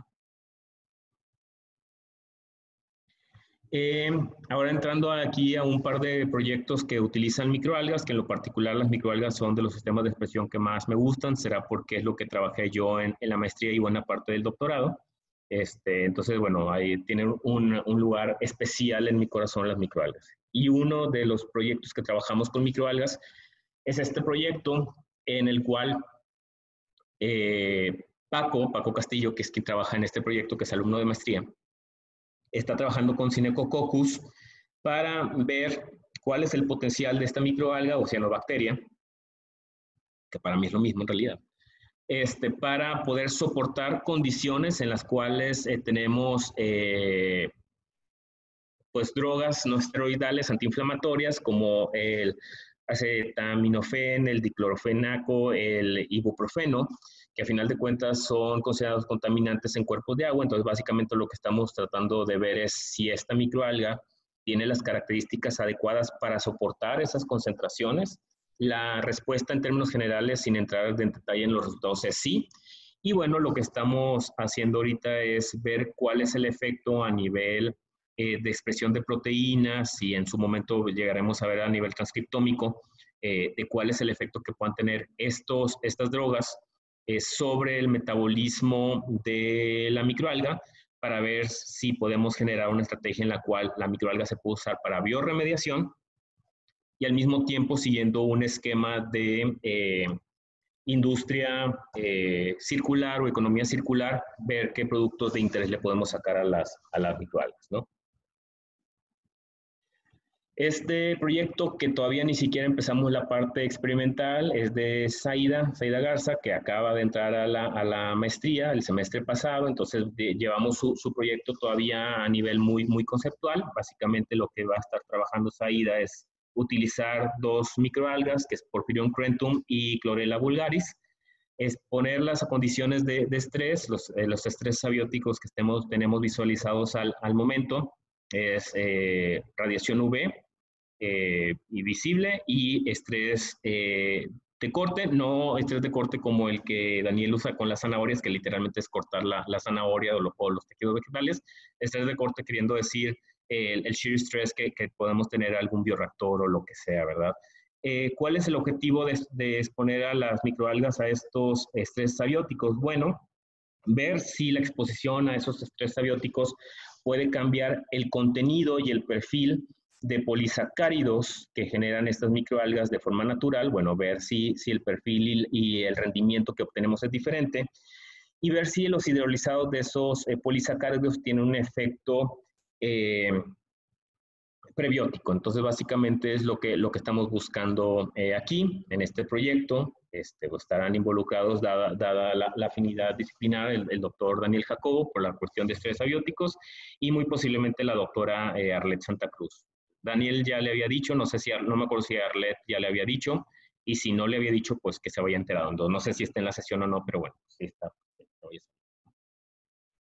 Ahora entrando aquí a un par de proyectos que utilizan microalgas, que en lo particular las microalgas son de los sistemas de expresión que más me gustan, será porque es lo que trabajé yo en la maestría y buena parte del doctorado. Entonces, bueno, ahí tienen un lugar especial en mi corazón las microalgas. Y uno de los proyectos que trabajamos con microalgas es este proyecto en el cual Paco Castillo, que es quien trabaja en este proyecto, que es alumno de maestría, está trabajando con Cinecococcus para ver cuál es el potencial de esta microalga o cianobacteria, que para mí es lo mismo en realidad, para poder soportar condiciones en las cuales tenemos pues drogas no esteroidales antiinflamatorias como el acetaminofén, el diclorofenaco, el ibuprofeno, que a final de cuentas son considerados contaminantes en cuerpos de agua. Entonces, básicamente lo que estamos tratando de ver es si esta microalga tiene las características adecuadas para soportar esas concentraciones. La respuesta en términos generales, sin entrar en detalle en los resultados, es sí. Y bueno, lo que estamos haciendo ahorita es ver cuál es el efecto a nivel de expresión de proteínas y en su momento llegaremos a ver a nivel transcriptómico de cuál es el efecto que puedan tener estas drogas sobre el metabolismo de la microalga para ver si podemos generar una estrategia en la cual la microalga se puede usar para bioremediación y al mismo tiempo siguiendo un esquema de industria circular o economía circular, ver qué productos de interés le podemos sacar a las microalgas, ¿no? Este proyecto, que todavía ni siquiera empezamos la parte experimental, es de Zaida Garza, que acaba de entrar a la maestría el semestre pasado. Entonces llevamos su proyecto todavía a nivel muy, muy conceptual. Básicamente lo que va a estar trabajando Zaida es utilizar dos microalgas, que es Porphyrion crentum y Chlorella vulgaris, es ponerlas a condiciones de estrés, los estrés abióticos que tenemos visualizados al momento, es radiación UV y visible y estrés de corte, no estrés de corte como el que Daniel usa con las zanahorias, que literalmente es cortar la zanahoria o los tejidos vegetales, estrés de corte queriendo decir el shear stress que podemos tener algún bioreactor o lo que sea, ¿verdad? ¿Cuál es el objetivo de exponer a las microalgas a estos estrés abióticos? Bueno, ver si la exposición a esos estrés abióticos puede cambiar el contenido y el perfil de polisacáridos que generan estas microalgas de forma natural. Bueno, ver si el perfil y el rendimiento que obtenemos es diferente y ver si los hidrolizados de esos polisacáridos tienen un efecto prebiótico. Entonces, básicamente es lo que estamos buscando aquí, en este proyecto. Estarán involucrados, dada la afinidad disciplinar, el doctor Daniel Jacobo por la cuestión de estrés abióticos y muy posiblemente la doctora Arlette Santa Cruz. Daniel ya le había dicho, no me acuerdo si Arlette ya le había dicho, y si no le había dicho, pues que se vaya enterando. No sé si está en la sesión o no, pero bueno, sí está.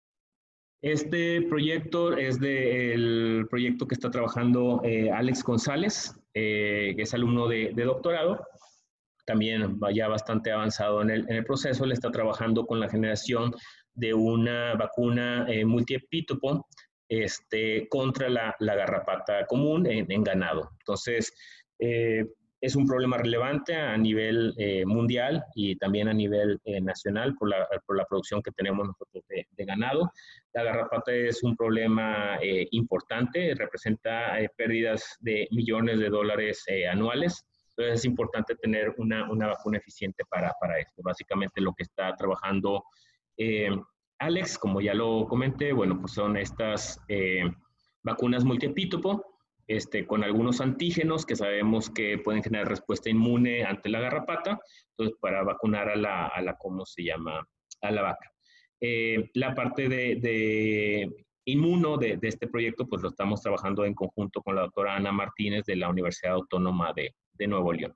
Este proyecto es del proyecto que está trabajando Alex González, que es alumno de doctorado. También ya bastante avanzado en el proceso. Le está trabajando con la generación de una vacuna multiepítopo contra la garrapata común en ganado. Entonces, es un problema relevante a nivel mundial y también a nivel nacional por la producción que tenemos nosotros de ganado. La garrapata es un problema importante, representa pérdidas de millones de dólares anuales. Entonces es importante tener una vacuna eficiente para esto. Básicamente lo que está trabajando Alex, como ya lo comenté, bueno, pues son estas vacunas multiepítopo, con algunos antígenos que sabemos que pueden generar respuesta inmune ante la garrapata, entonces para vacunar a la ¿cómo se llama? A la vaca. La parte de inmuno de este proyecto, pues lo estamos trabajando en conjunto con la doctora Ana Martínez de la Universidad Autónoma de Nuevo León.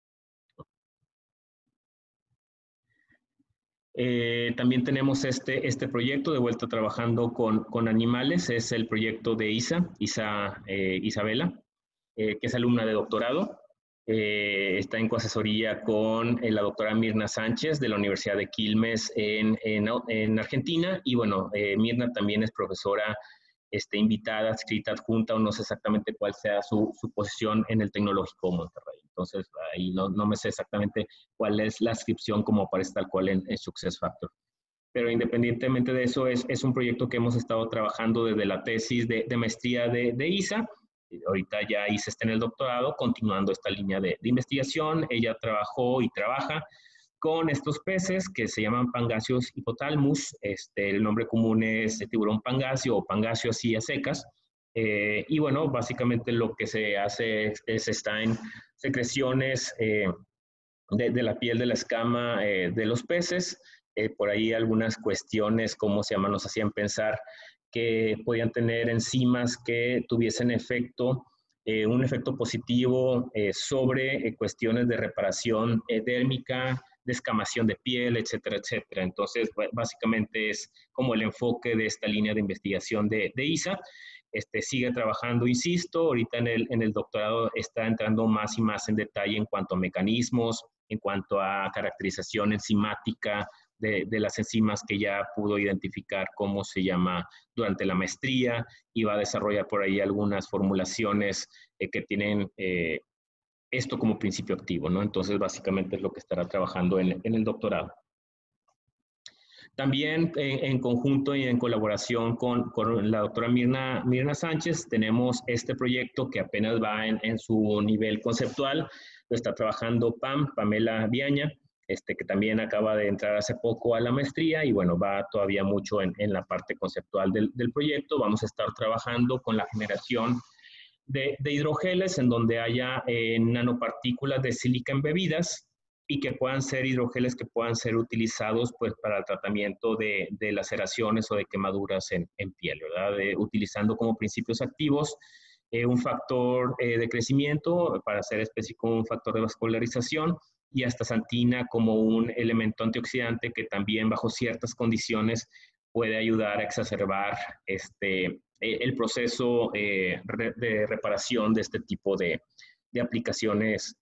También tenemos este proyecto de vuelta trabajando con animales, es el proyecto de Isabela, que es alumna de doctorado. Está en coasesoría con la doctora Mirna Sánchez de la Universidad de Quilmes en Argentina. Y bueno, Mirna también es profesora invitada, adscrita, adjunta, o no sé exactamente cuál sea su posición en el Tecnológico de Monterrey. Entonces, ahí no me sé exactamente cuál es la adscripción como aparece tal cual en SuccessFactors. Pero independientemente de eso, es un proyecto que hemos estado trabajando desde la tesis de maestría de Isa. Ahorita ya Isa está en el doctorado, continuando esta línea de investigación. Ella trabajó y trabaja con estos peces que se llaman Pangasius hypothalamus. El nombre común es tiburón pangasio o pangasio así a secas. Y bueno, básicamente lo que se hace es está en secreciones de la piel de la escama de los peces. Por ahí algunas cuestiones, ¿cómo se llama? Nos hacían pensar que podían tener enzimas que tuviesen un efecto positivo sobre cuestiones de reparación dérmica, descamación de piel, etcétera, etcétera. Entonces, básicamente es como el enfoque de esta línea de investigación de ISA. Sigue trabajando, insisto, ahorita en el doctorado está entrando más y más en detalle en cuanto a mecanismos, en cuanto a caracterización enzimática de las enzimas que ya pudo identificar cómo se llama durante la maestría, y va a desarrollar por ahí algunas formulaciones que tienen esto como principio activo, ¿no? Entonces, básicamente es lo que estará trabajando en el doctorado. También en conjunto y en colaboración con la doctora Mirna Sánchez, tenemos este proyecto que apenas va en su nivel conceptual. Lo está trabajando Pamela Viaña, que también acaba de entrar hace poco a la maestría, y bueno, va todavía mucho en la parte conceptual del proyecto. Vamos a estar trabajando con la generación de hidrogeles en donde haya nanopartículas de sílica embebidas, y que puedan ser hidrogeles que puedan ser utilizados pues para el tratamiento de laceraciones o de quemaduras en piel, ¿verdad? Utilizando como principios activos un factor de crecimiento, para ser específico un factor de vascularización, y astaxantina como un elemento antioxidante que también bajo ciertas condiciones puede ayudar a exacerbar el proceso de reparación de este tipo de aplicaciones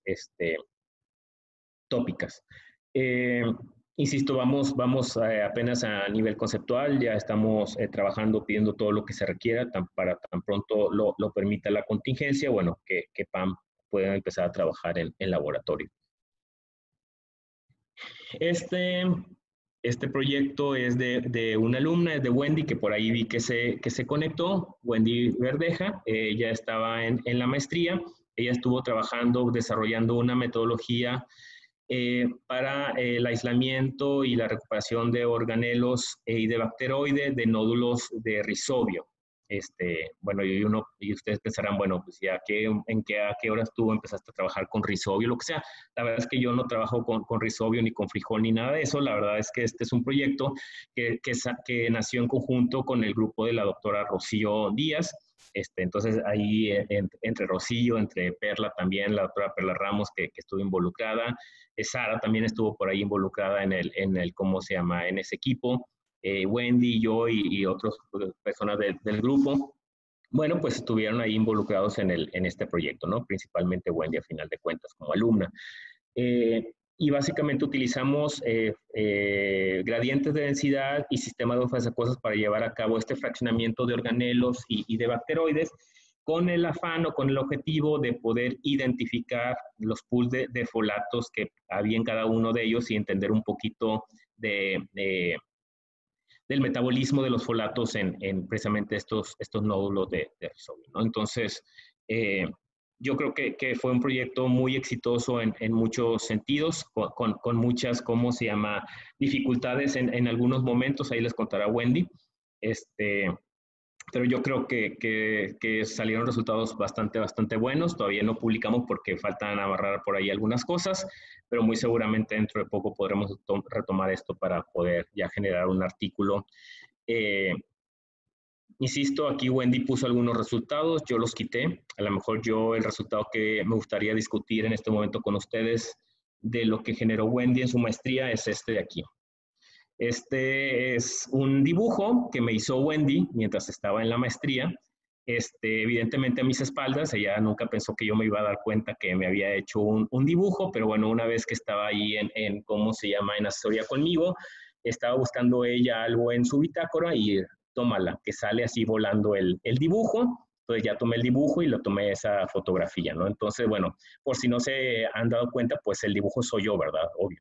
tópicas. Insisto, vamos apenas a nivel conceptual, ya estamos trabajando, pidiendo todo lo que se requiera para tan pronto lo permita la contingencia, bueno, que PAM pueda empezar a trabajar en laboratorio. Este proyecto es de una alumna, es de Wendy, que por ahí vi que se conectó, Wendy Verdeja. Ella estaba en la maestría, ella estuvo trabajando, desarrollando una metodología para el aislamiento y la recuperación de organelos y de bacteroides de nódulos de rizobio. Bueno, y ustedes pensarán, bueno, pues ya a qué horas tú empezaste a trabajar con rizobio, lo que sea. La verdad es que yo no trabajo con rizobio, ni con frijol, ni nada de eso. La verdad es que este es un proyecto que nació en conjunto con el grupo de la doctora Rocío Díaz. Entonces ahí entre Rocío, entre Perla también, la doctora Perla Ramos, que estuvo involucrada, Sara también estuvo por ahí involucrada en ¿cómo se llama?, en ese equipo. Wendy, yo y otras personas del grupo, bueno, pues estuvieron ahí involucrados en este proyecto, ¿no? Principalmente Wendy, a final de cuentas, como alumna. Y básicamente utilizamos gradientes de densidad y sistemas de hojas acuosas para llevar a cabo este fraccionamiento de organelos y de bacteroides, con el afán o con el objetivo de poder identificar los pools de folatos que había en cada uno de ellos y entender un poquito del metabolismo de los folatos en precisamente estos nódulos de rizobio, ¿no? Entonces, yo creo que fue un proyecto muy exitoso en muchos sentidos, con muchas, ¿cómo se llama?, dificultades en algunos momentos, ahí les contará Wendy, pero yo creo que salieron resultados bastante buenos. Todavía no publicamos porque faltan amarrar por ahí algunas cosas, pero muy seguramente dentro de poco podremos retomar esto para poder ya generar un artículo. Insisto, aquí Wendy puso algunos resultados, yo los quité. A lo mejor el resultado que me gustaría discutir en este momento con ustedes de lo que generó Wendy en su maestría es este de aquí. Este es un dibujo que me hizo Wendy mientras estaba en la maestría. Evidentemente a mis espaldas, ella nunca pensó que yo me iba a dar cuenta que me había hecho un dibujo, pero bueno, una vez que estaba ahí ¿cómo se llama?, en asesoría conmigo, estaba buscando ella algo en su bitácora y tómala, que sale así volando el dibujo. Entonces ya tomé el dibujo y lo tomé esa fotografía, ¿no? Entonces, bueno, por si no se han dado cuenta, pues el dibujo soy yo, ¿verdad? Obvio.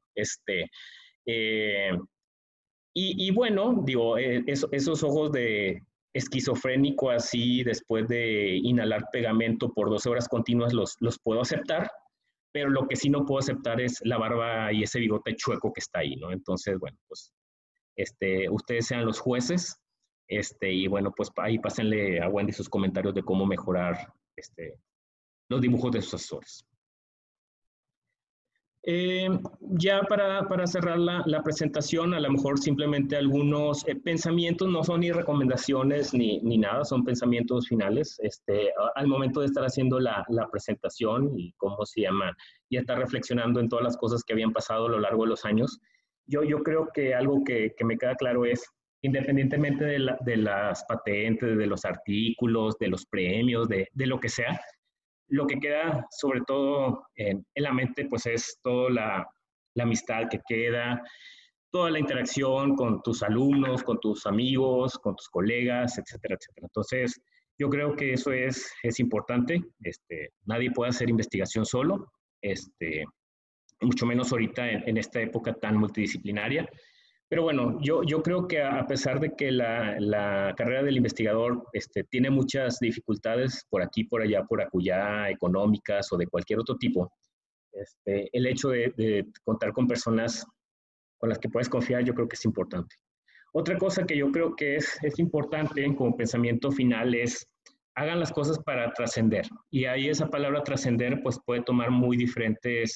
Y bueno, digo, esos ojos de esquizofrénico así después de inhalar pegamento por 12 horas continuas los puedo aceptar, pero lo que sí no puedo aceptar es la barba y ese bigote chueco que está ahí, ¿no? Entonces, bueno, pues ustedes sean los jueces, y bueno, pues ahí pásenle a Wendy sus comentarios de cómo mejorar los dibujos de sus asesores. Ya para cerrar la presentación, a lo mejor simplemente algunos pensamientos, no son ni recomendaciones ni nada, son pensamientos finales. Al momento de estar haciendo la presentación y cómo se llama, y estar reflexionando en todas las cosas que habían pasado a lo largo de los años, yo creo que algo que me queda claro es, independientemente de las patentes, de los artículos, de los premios, de lo que sea, lo que queda sobre todo en la mente, pues es toda la amistad que queda, toda la interacción con tus alumnos, con tus amigos, con tus colegas, etcétera, etcétera. Entonces, yo creo que eso es importante. Nadie puede hacer investigación solo, mucho menos ahorita en esta época tan multidisciplinaria. Pero bueno, yo creo que a pesar de que la carrera del investigador tiene muchas dificultades por aquí, por allá, por acullá, económicas o de cualquier otro tipo, el hecho de contar con personas con las que puedes confiar, yo creo que es importante. Otra cosa que yo creo que es importante como pensamiento final es, hagan las cosas para trascender. Y ahí esa palabra trascender pues puede tomar muy diferentes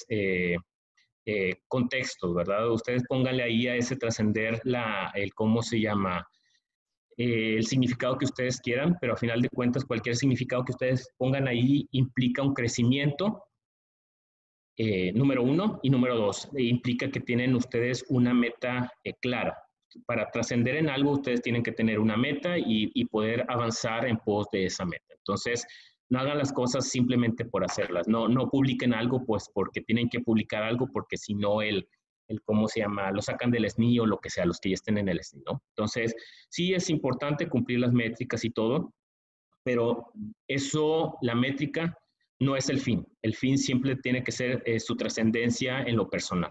contextos, ¿verdad? Ustedes pónganle ahí a ese trascender el cómo se llama, el significado que ustedes quieran, pero a final de cuentas cualquier significado que ustedes pongan ahí implica un crecimiento, número uno, y número dos, implica que tienen ustedes una meta clara. Para trascender en algo ustedes tienen que tener una meta y poder avanzar en pos de esa meta. Entonces, no hagan las cosas simplemente por hacerlas. No publiquen algo pues porque tienen que publicar algo, porque si no ¿cómo se llama?, lo sacan del SNI o lo que sea, los que ya estén en el SNI, ¿no? Entonces, sí es importante cumplir las métricas y todo, pero eso, la métrica, no es el fin. El fin siempre tiene que ser su trascendencia en lo personal.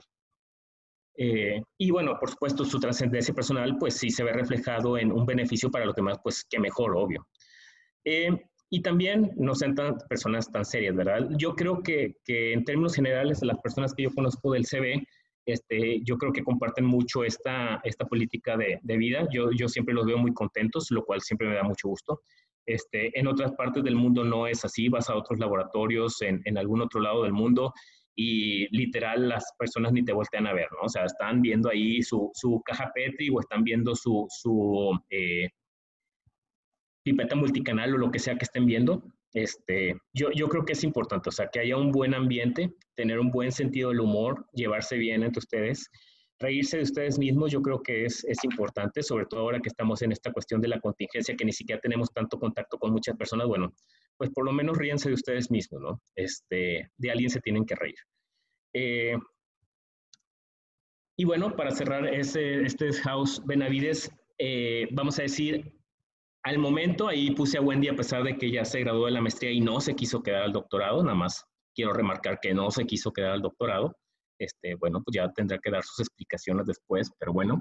Y bueno, por supuesto, su trascendencia personal, pues sí se ve reflejado en un beneficio para los demás, pues qué mejor, obvio. Y también no sean personas tan serias, ¿verdad? Yo creo que en términos generales, las personas que yo conozco del CB, yo creo que comparten mucho esta política de vida. Yo siempre los veo muy contentos, lo cual siempre me da mucho gusto. En otras partes del mundo no es así, vas a otros laboratorios en algún otro lado del mundo y literal las personas ni te voltean a ver, ¿no? O sea, están viendo ahí su caja Petri o están viendo su pipeta multicanal o lo que sea que estén viendo. Yo creo que es importante, o sea, que haya un buen ambiente, tener un buen sentido del humor, llevarse bien entre ustedes. reírse de ustedes mismos yo creo que es importante, sobre todo ahora que estamos en esta cuestión de la contingencia, que ni siquiera tenemos tanto contacto con muchas personas. Bueno, pues por lo menos ríense de ustedes mismos, ¿no? De alguien se tienen que reír. Y bueno, para cerrar este House Benavides, vamos a decir, al momento ahí puse a Wendy a pesar de que ya se graduó de la maestría y no se quiso quedar al doctorado, nada más quiero remarcar que no se quiso quedar al doctorado. Bueno, pues ya tendrá que dar sus explicaciones después, pero bueno.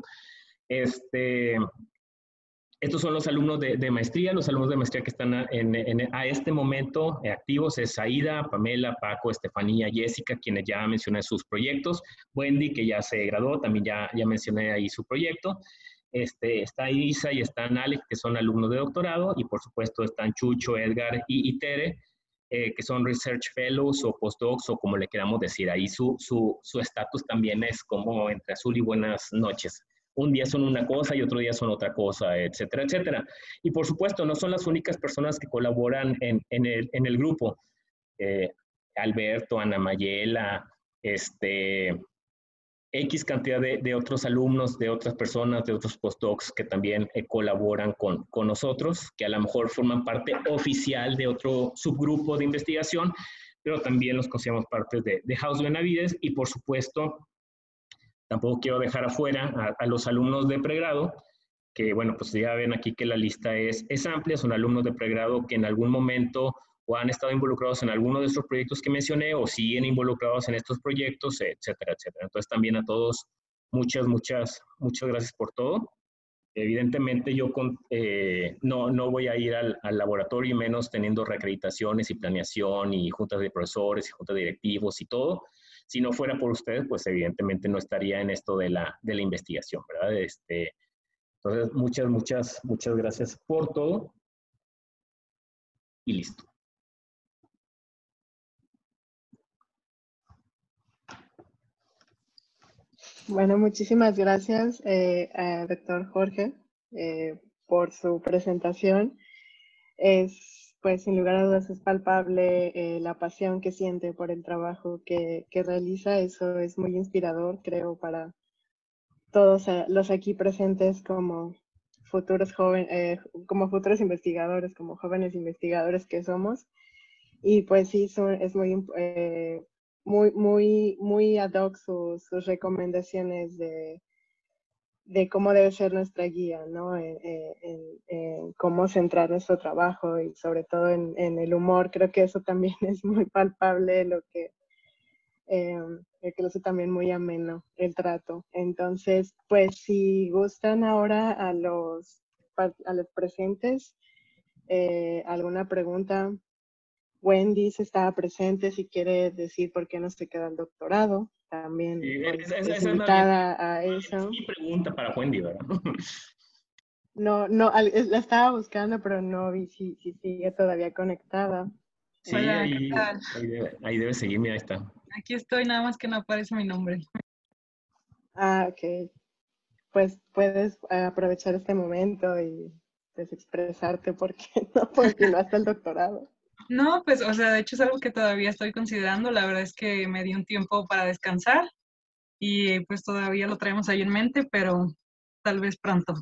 Estos son los alumnos de maestría. Los alumnos de maestría que están a este momento activos es Aida, Pamela, Paco, Estefanía, Jessica, quienes ya mencioné sus proyectos. Wendy, que ya se graduó, también ya mencioné ahí su proyecto. Está Isa y están Alex, que son alumnos de doctorado, y por supuesto están Chucho, Edgar y Tere, que son Research Fellows o Postdocs, o como le queramos decir. Ahí su estatus también es como entre azul y buenas noches. Un día son una cosa y otro día son otra cosa, etcétera, etcétera. Y por supuesto, no son las únicas personas que colaboran en el grupo. Alberto, Ana Mayela, X cantidad de otros alumnos, de otras personas, de otros postdocs que también colaboran con nosotros, que a lo mejor forman parte oficial de otro subgrupo de investigación, pero también los consideramos parte de House Benavides. Y por supuesto, tampoco quiero dejar afuera a los alumnos de pregrado, que bueno, pues ya ven aquí que la lista es amplia. Son alumnos de pregrado que en algún momento o han estado involucrados en alguno de estos proyectos que mencioné, o siguen involucrados en estos proyectos, etcétera, etcétera. Entonces también a todos, muchas gracias por todo. Evidentemente yo no voy a ir al laboratorio, y menos teniendo reacreditaciones y planeación y juntas de profesores y juntas de directivos y todo. Si no fuera por ustedes, pues evidentemente no estaría en esto de la investigación, ¿verdad? Entonces, muchas gracias por todo. Y listo. Bueno, muchísimas gracias, doctor Jorge, por su presentación. Pues sin lugar a dudas es palpable la pasión que siente por el trabajo que realiza. Eso es muy inspirador, creo, para todos los aquí presentes como futuros como futuros investigadores, como jóvenes investigadores que somos. Y pues sí, es muy ad hoc sus recomendaciones de cómo debe ser nuestra guía, ¿no? En cómo centrar nuestro trabajo y sobre todo en el humor. Creo que eso también es muy palpable, lo que lo hace también muy ameno el trato. Entonces, pues si gustan ahora a los presentes, alguna pregunta. Wendy se estaba presente, si quiere decir por qué no se queda el doctorado, también Sí, es invitada a eso. Mi pregunta para Wendy, ¿verdad? No, la estaba buscando, pero no vi si sigue todavía conectada. Sí, Hola, ahí debe seguir, mira, ahí está. aquí estoy, nada más que no aparece mi nombre. Ah, ok. Pues puedes aprovechar este momento y pues, expresarte por qué no continuaste el doctorado. No, pues, o sea, de hecho es algo que todavía estoy considerando. La verdad es que me di un tiempo para descansar y pues todavía lo traemos ahí en mente, pero tal vez pronto.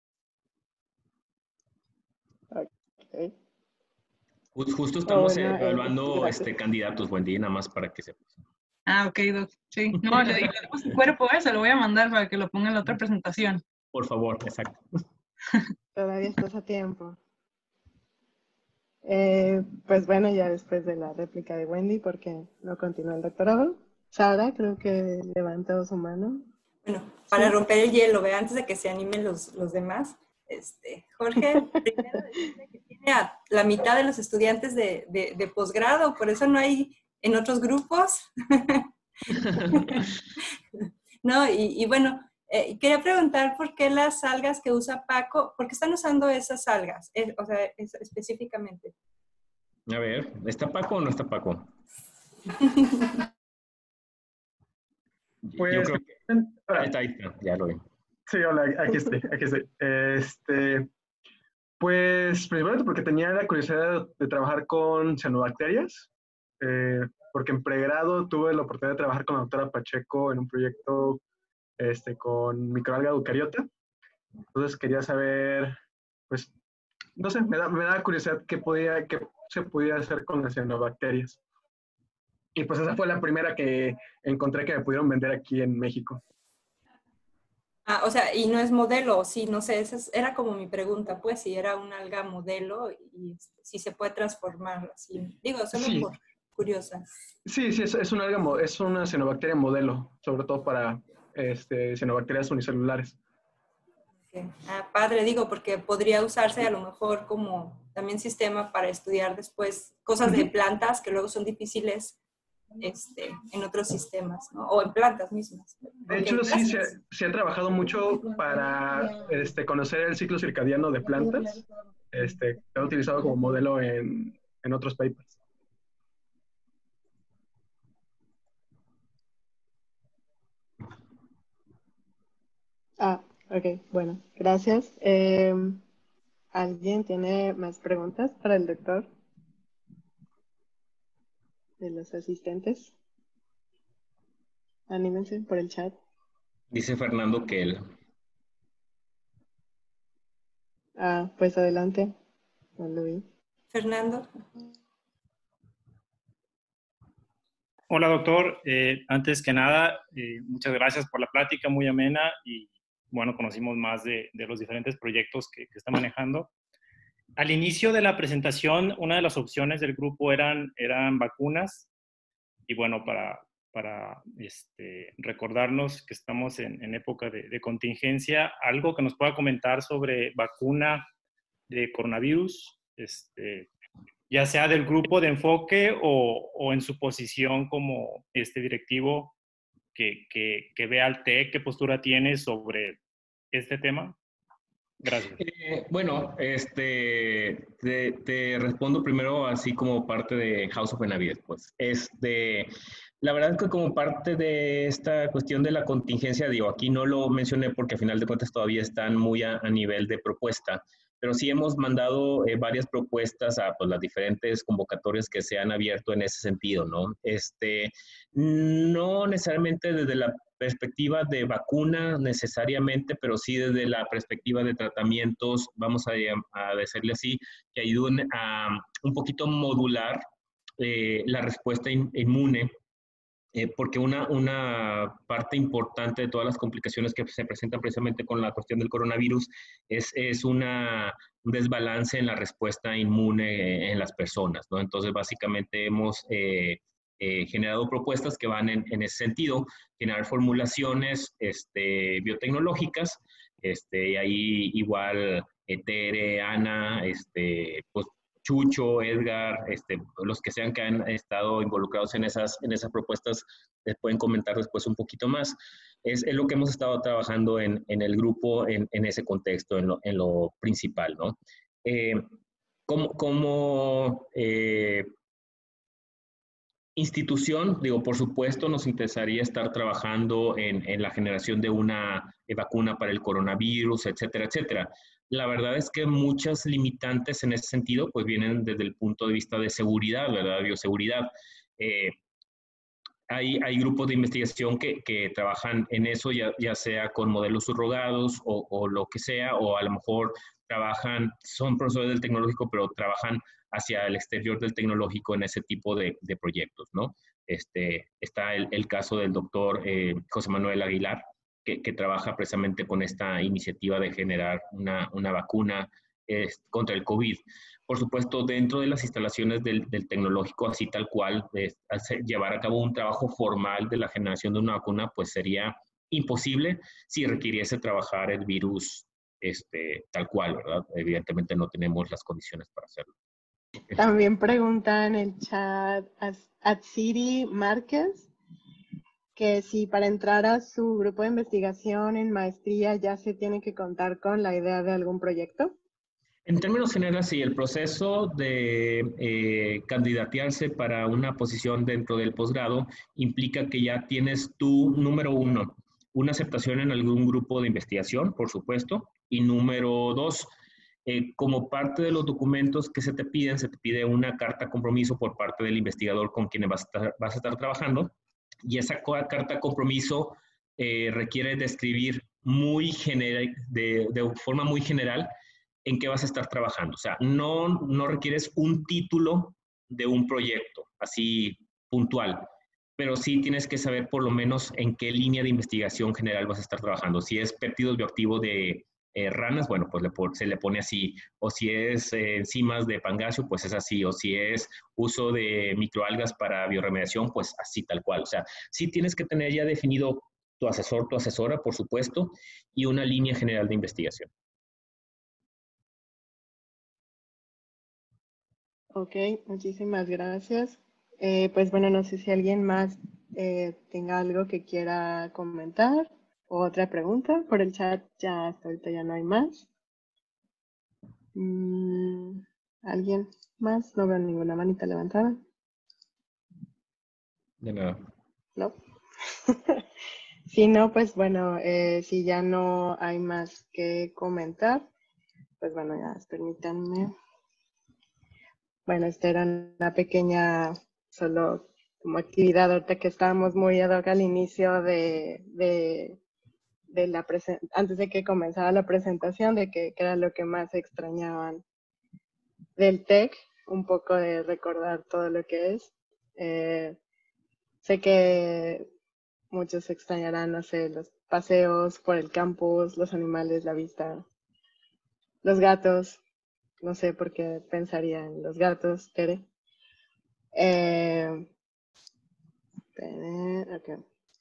Okay. Justo estamos Bueno, evaluando gracias. candidatos, Wendy, nada más para que sepas. Ah, ok, Doc. Sí. No, le digo su cuerpo, se lo voy a mandar para que lo ponga en la otra presentación. Por favor, exacto. Todavía estás a tiempo. Pues bueno, ya después de la réplica de Wendy, porque no continúa el doctorado. Sara, creo que levantó su mano. Bueno, para romper el hielo, ¿ve? Antes de que se animen los demás, Jorge, primero decirle que tiene a la mitad de los estudiantes de posgrado, por eso no hay en otros grupos. No, y bueno, quería preguntar por qué las algas que usa Paco, ¿por qué están usando esas algas? O sea, específicamente. A ver, ¿está Paco o no está Paco? Pues, yo creo que ahí está, ya lo vi. Sí, hola, aquí estoy. Pues, principalmente porque tenía la curiosidad de trabajar con cianobacterias, porque en pregrado tuve la oportunidad de trabajar con la doctora Pacheco en un proyecto con microalga eucariota. Entonces quería saber, pues, no sé, me da curiosidad qué se podía hacer con las cianobacterias. Y pues esa fue la primera que encontré que me pudieron vender aquí en México. Ah, o sea, y no es modelo, sí, no sé, era como mi pregunta, pues, si era un alga modelo y si se puede transformar así. Digo, solo Sí. por curiosa. Sí, es un alga, es una cianobacteria modelo, sobre todo para cianobacterias unicelulares. Okay. Ah, padre, digo, porque podría usarse a lo mejor como también sistema para estudiar después cosas de plantas que luego son difíciles en otros sistemas, ¿no? O en plantas mismas. De hecho, sí, se ha trabajado mucho para conocer el ciclo circadiano de plantas. Se ha utilizado como modelo en otros papers. Ah, ok, bueno, gracias. ¿Alguien tiene más preguntas para el doctor? De los asistentes. Anímense por el chat. Dice Fernando que él. Ah, pues adelante. No lo vi. Fernando. Hola, doctor. Antes que nada, muchas gracias por la plática, muy amena, y bueno, conocimos más de los diferentes proyectos que está manejando. Al inicio de la presentación, una de las opciones del grupo eran vacunas, y bueno, para recordarnos que estamos en época de contingencia, algo que nos pueda comentar sobre vacuna de coronavirus, ya sea del grupo de enfoque o en su posición como directivo que vea al TEC, qué postura tiene sobre este tema. Gracias. Bueno, te respondo primero así como parte de House of Benavides, pues. La verdad es que como parte de esta cuestión de la contingencia, digo, aquí no lo mencioné porque a final de cuentas todavía están muy a nivel de propuesta, pero sí hemos mandado varias propuestas a pues, las diferentes convocatorias que se han abierto en ese sentido, ¿no? No necesariamente desde la perspectiva de vacuna necesariamente, pero sí desde la perspectiva de tratamientos, vamos a decirle así, que ayuden a un poquito modular la respuesta inmune, porque una parte importante de todas las complicaciones que se presentan precisamente con la cuestión del coronavirus es un desbalance en la respuesta inmune en las personas, ¿no? Entonces, básicamente hemos generado propuestas que van en ese sentido, generar formulaciones biotecnológicas, ahí igual Tere, Ana, pues Chucho, Edgar, los que sean que han estado involucrados en esas propuestas, les pueden comentar después un poquito más. Es lo que hemos estado trabajando en el grupo en ese contexto, en lo principal, ¿no? Como institución, digo, por supuesto, nos interesaría estar trabajando en la generación de una vacuna para el coronavirus, etcétera, etcétera. La verdad es que muchas limitantes en ese sentido, pues vienen desde el punto de vista de seguridad, ¿verdad? Bioseguridad. Hay grupos de investigación que trabajan en eso, ya sea con modelos subrogados o lo que sea, o a lo mejor son profesores del tecnológico, pero trabajan hacia el exterior del tecnológico en ese tipo de proyectos, ¿no? Está el caso del doctor José Manuel Aguilar, que trabaja precisamente con esta iniciativa de generar una vacuna contra el COVID. Por supuesto, dentro de las instalaciones del tecnológico, así tal cual, llevar a cabo un trabajo formal de la generación de una vacuna, pues sería imposible si requiriese trabajar el virus tal cual, ¿verdad? Evidentemente no tenemos las condiciones para hacerlo. También pregunta en el chat Atsiri Márquez que si para entrar a su grupo de investigación en maestría ya se tiene que contar con la idea de algún proyecto. En términos generales, sí, el proceso de candidatearse para una posición dentro del posgrado implica que ya tienes tu, número uno, una aceptación en algún grupo de investigación, por supuesto, y número dos, como parte de los documentos que se te pide una carta compromiso por parte del investigador con quien vas a estar trabajando, y esa carta compromiso requiere describir de forma muy general en qué vas a estar trabajando. O sea, no requieres un título de un proyecto así puntual, pero sí tienes que saber por lo menos en qué línea de investigación general vas a estar trabajando. Si es péptidos bioactivos de ranas, bueno, pues se le pone así. O si es enzimas de Pangacio, pues es así. O si es uso de microalgas para bioremediación, pues así tal cual. O sea, sí tienes que tener ya definido tu asesor, tu asesora, por supuesto, y una línea general de investigación. Ok, muchísimas gracias. Pues bueno, no sé si alguien más tenga algo que quiera comentar o otra pregunta. Por el chat ya hasta ahorita ya no hay más. ¿Alguien más? No veo ninguna manita levantada. De nada. No. Si no, pues bueno, si ya no hay más que comentar, pues bueno, ya permítanme. Bueno, esta era una pequeña, solo como actividad, ahorita que estábamos muy ad hoc al inicio de la presentación, antes de que comenzara la presentación, de que era lo que más extrañaban del TEC, un poco de recordar todo lo que es. Sé que muchos extrañarán, no sé, los paseos por el campus, los animales, la vista, los gatos. No sé por qué pensaría en los gatos, Tere. Okay.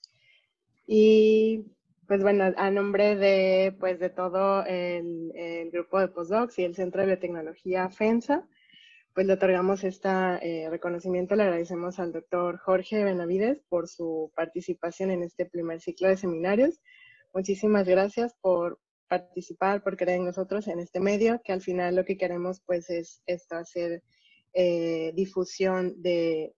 Y pues bueno, a nombre de, pues, de todo el grupo de postdocs y el Centro de Biotecnología FENSA, pues le otorgamos este reconocimiento, le agradecemos al doctor Jorge Benavides por su participación en este primer ciclo de seminarios. Muchísimas gracias por participar, por creer en nosotros en este medio, que al final lo que queremos pues es hacer difusión de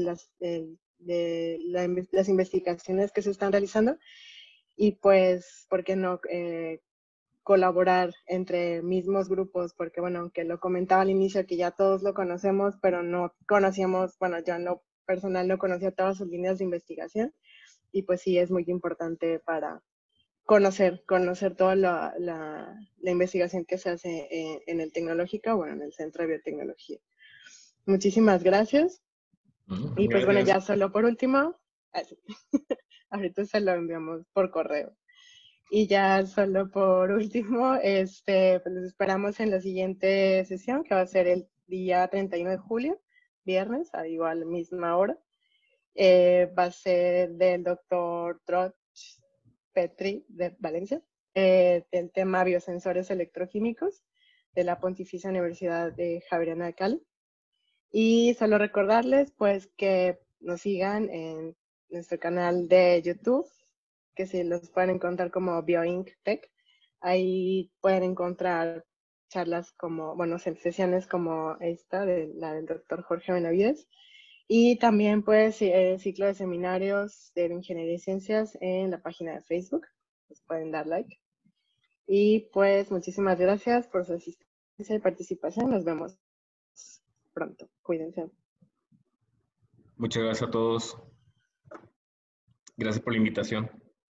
las investigaciones que se están realizando y pues, ¿por qué no colaborar entre mismos grupos? Porque bueno, aunque lo comentaba al inicio que ya todos lo conocemos, pero no conocíamos, bueno, yo en lo personal no conocía todas sus líneas de investigación y pues sí es muy importante para conocer toda la investigación que se hace en el Tecnológica, bueno, en el Centro de Biotecnología. Muchísimas gracias. Y pues bueno, ya solo por último, ahorita se lo enviamos por correo. Y ya solo por último, pues los esperamos en la siguiente sesión, que va a ser el día 31 de julio, viernes, a igual misma hora. Va a ser del doctor Troch Petri de Valencia, del tema biosensores electroquímicos de la Pontificia Universidad de Javeriana de Cali. Y solo recordarles pues que nos sigan en nuestro canal de YouTube, que si los pueden encontrar como BioInc Tech. Ahí pueden encontrar charlas como, bueno, sesiones como esta, la del doctor Jorge Benavides. Y también pues ciclo de seminarios de Ingeniería y Ciencias en la página de Facebook. Les pueden dar like. Y pues muchísimas gracias por su asistencia y participación. Nos vemos pronto. Cuídense. Muchas gracias a todos. Gracias por la invitación.